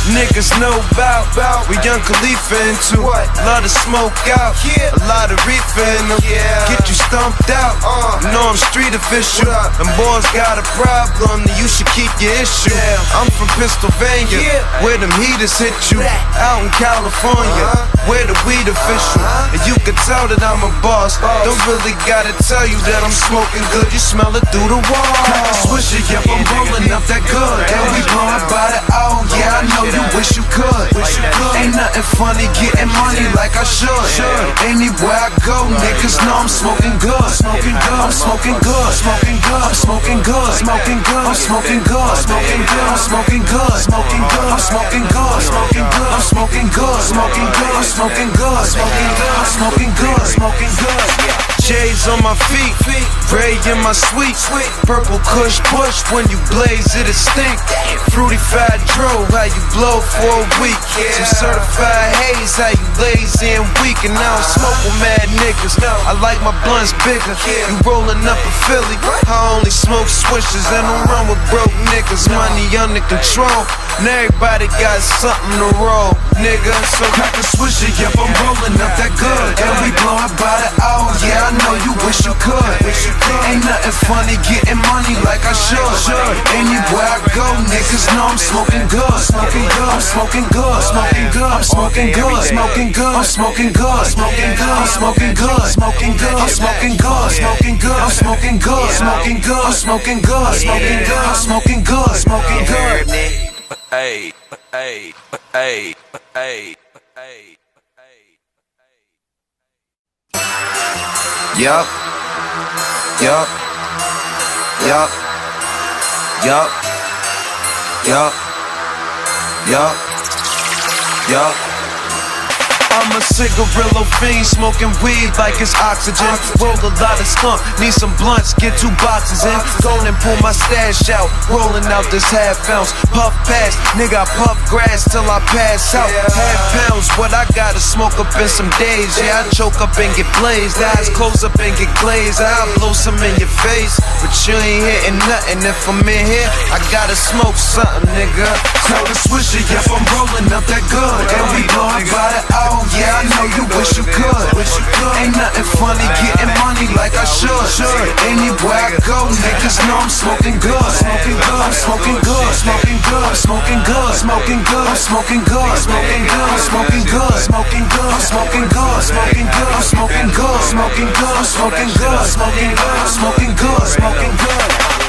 Niggas know bout, bout. We young Khalifa into what? Lot of smoke out, yeah. A lot of reefer in them, yeah. Get you stumped out, uh. Know I'm street official. Them boys got a problem, then you should keep your issue. Yeah. I'm from Pennsylvania, yeah. Where them heaters hit you. Out in California, uh-huh. Where the weed official. uh-huh. And you can tell that I'm a boss. boss. Don't really gotta tell you that I'm smoking good. You smell it through the wall. Crack a swisher, yep, I'm rolling up that good. And we blowing by the hour, yeah, I know you wish you could. Ain't nothing funny getting money like I should. Anywhere I go, niggas know I'm smoking good. Smoking good, I'm smoking good. Smoking good, I'm smoking good. Smoking good, I'm smoking good. Smoking good, I'm smoking good. Smoking good, I'm smoking good. Smoking good, I'm smoking good. Smoking good, I'm smoking good. Smoking good, I'm smoking good. Smoking good. J's on my feet, Ray in my sweet, purple Kush push. When you blaze it, it stink. Fruity fat dro, how you blow for a week. Some certified haze, how you lazy and weak. And I don't smoke with mad niggas, I like my blunts bigger. You rolling up a Philly, I only smoke swishers. And don't run with broke niggas, money under control. And everybody got something to roll, nigga. So crack a swisher, yep, I'm rolling up that good. And we blowin' by the hour, yeah, I know you wish you could. Ain't nothing funny getting money like I should. Anywhere I go, niggas know I'm smoking good. Smoking good, I'm smoking good. Smoking good, I'm smoking good. Smoking good, I'm smoking good. Smoking good, I'm smoking good. Smoking good, I'm smoking good. Smoking good, I'm smoking good. Smoking good, I'm smoking good. Smoking good, I'm smoking good. Smoking good. Hey, hey, hey, hey, hey. Yup, yup, yup, yup, yup, yup, yup. I'm a cigarillo fiend, smoking weed like it's oxygen. Roll a lot of skunk, need some blunts, get two boxes in. Go and pull my stash out, rolling out this half ounce. Puff pass, nigga, I puff grass till I pass out. Half pounds, what I gotta smoke up in some days. Yeah, I choke up and get blazed, eyes close up and get glazed. I'll blow some in your face, but you ain't hitting nothing. If I'm in here, I gotta smoke something, nigga. Crack a swisher, yep, I'm rolling up that good. And we blowing by the hour. Yeah, I know you wish you could. Ain't nothing funny getting money like I should. Anywhere I go, niggas know I'm smoking good. Smoking good, I'm smoking good. Smoking good, I'm smoking good. Smoking good, I'm smoking good. Smoking good, I'm smoking good. Smoking good, I'm smoking good. Smoking good, I'm smoking good. Smoking good, I'm smoking good. Smoking good, I'm smoking good. Smoking good.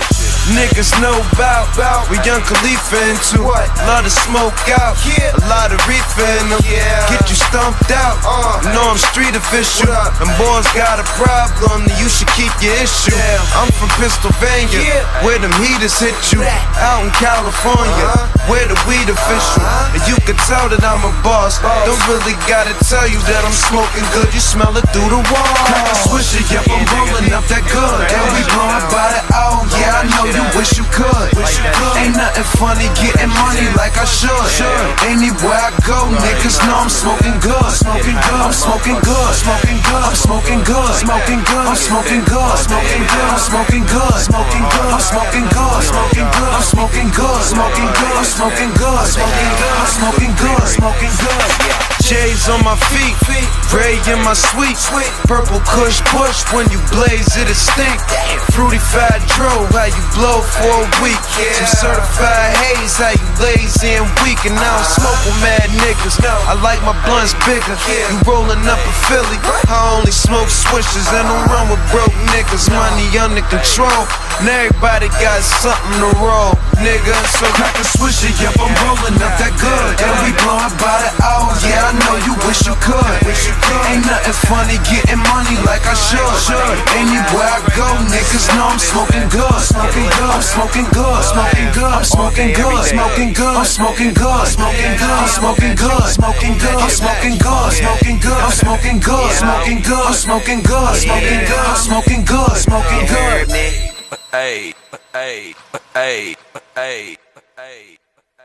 Niggas know bout, bout. We young Khalifa into what? Lot of smoke out, yeah. A lot of reefer in them, yeah. Get you stumped out, uh. Know I'm street official. Them boys got a problem, then you should keep your issue. Yeah. I'm from Pennsylvania, yeah. Where them heaters hit you. Out in California, uh-huh. Where the weed official. uh-huh. And you can tell that I'm a boss. boss. Don't really gotta tell you that I'm smoking good. You smell it through the wall. Crack a swisher, yep, I'm rolling up that good. And we blowing by the hour, yeah, I know you wish you could. Ain't nothing funny getting money like I should. Anywhere I go, niggas know I'm smoking good. Smoking good, I'm smoking good. Smoking good, I'm smoking good. Smoking good, I'm smoking good. Smoking good, I'm smoking good. Smoking good, I'm smoking good. Smoking good, I'm smoking good. Smoking good, I'm smoking good. Smoking good, I'm smoking good. Smoking good. J's on my feet, Ray in my sweet, purple Kush push. When you blaze it, it stink. Fruity fat dro, how you blow for a week. Some certified haze, how you lazy and weak. And I don't smoke with mad niggas, I like my blunts bigger. You rolling up a Philly, I only smoke swishers. And don't run with broke niggas, money under control. And everybody got something to roll, nigga. So crack a swisher, yep, I'm rolling up that good. And we blowing by the hour, yeah, I know you wish you could. Ain't nothing funny getting money like I should. Anywhere I go, niggas know I'm smoking good. Smoking good, I'm smoking good. Smoking good, I'm smoking good. Smoking good, I'm smoking good. Smoking good, I'm smoking good. Smoking good, I'm smoking good. Smoking good, I'm smoking good. Smoking good, I'm smoking good. Smoking good, I'm smoking good. Smoking good. Hey, hey, hey, hey, hey.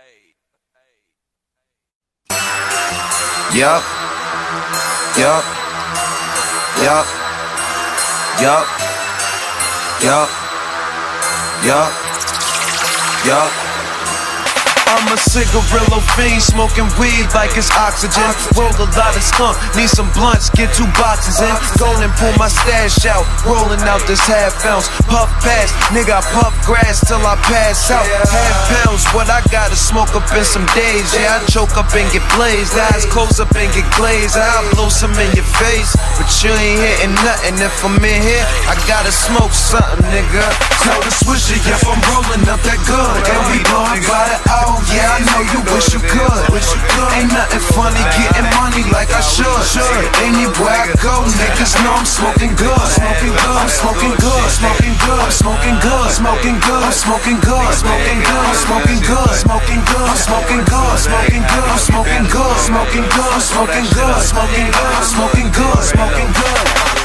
Yup, yup, yup, yup, yup, yup, yup. I'm a cigarillo fiend, smoking weed like it's oxygen. Roll a lot of skunk, need some blunts, get two boxes in. Go and pull my stash out, rolling out this half ounce. Puff pass, nigga, I puff grass till I pass out. Half pounds, what I gotta smoke up in some days. Yeah, I choke up and get blazed, eyes close up and get glazed. I'll blow some in your face, but you ain't hitting nothing. If I'm in here, I gotta smoke something, nigga. Tell the swisher, if I'm rolling up that good, and we blowin' by the hour. Yeah, I know you wish you could. Ain't nothing funny getting money like I should. Anywhere I go, niggas know I'm smoking good. Smoking good, I'm smoking good, smoking good, I'm smoking good, smoking good, I'm smoking good, smoking good, I'm smoking good, smoking good, I'm smoking good, smoking good, I'm smoking good, smoking good, I'm smoking good, smoking good, I'm smoking good, smoking good.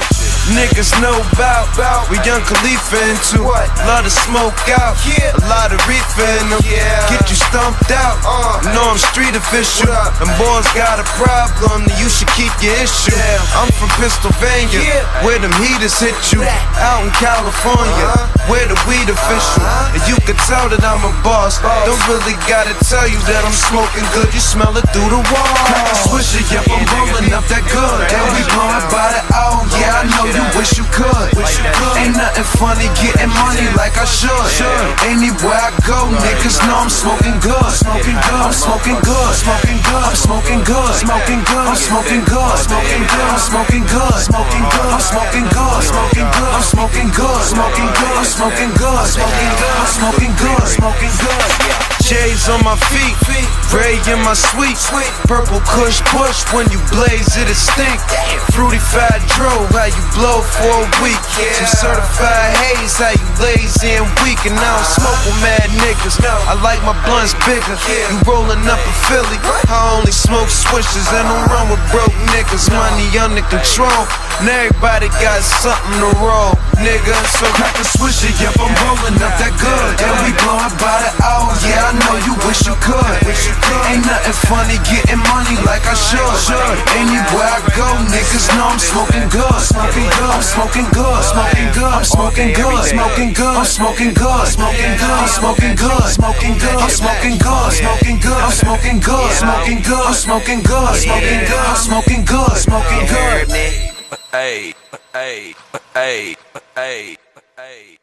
Niggas know bout, bout, we young Khalifa into what? Lot of smoke out, yeah. A lot of reefer in them, yeah. Get you stumped out, uh. Know I'm street official. And boys got a problem, then you should keep your issue. Yeah. I'm from Pennsylvania, yeah. Where them heaters hit you. Out in California, uh-huh. Where the weed official, uh-huh. And you can tell that I'm a boss, boss. Don't really gotta tell you that I'm smoking good, you smell it through the wall. Crack a swisher, yep, I'm rolling up that good. And we blowing by the hour, yeah, I know you wish you could. Ain't nothing funny getting money like I should. Anywhere I go, niggas know I'm smoking good. Smoking good, I'm smoking good, smoking good, I'm smoking good, smoking good, I'm smoking good, smoking good, I'm smoking good, smoking good, I'm smoking good, smoking good, I'm smoking good, smoking good, I'm smoking good, smoking good, I'm smoking good, smoking good. J's on my feet, Ray in my sweet, purple kush push. When you blaze it, it stink. Fruity fat dro, how you blow for a week. Some certified haze, how you lazy and weak. And I don't smoke with mad niggas, I like my blunts bigger. You rolling up a Philly, I only smoke swishers and don't run with broke niggas. Money under control, and everybody got something to roll, nigga. So crack a swisher, yep, I'm rolling up that good. And we blowin' by the hour, yeah, I know you wish you could. Ain't nothing funny getting money like I should. Anywhere I go, niggas know I'm smoking good. Smoking good, I'm smoking good, smoking good, I'm smoking good, smoking good, I'm smoking good, smoking good, I'm smoking good, smoking good, I'm smoking good, smoking good, I'm smoking good, smoking good, I'm smoking good, smoking good, I'm smoking good, smoking good. Hey, hey, hey, hey, hey.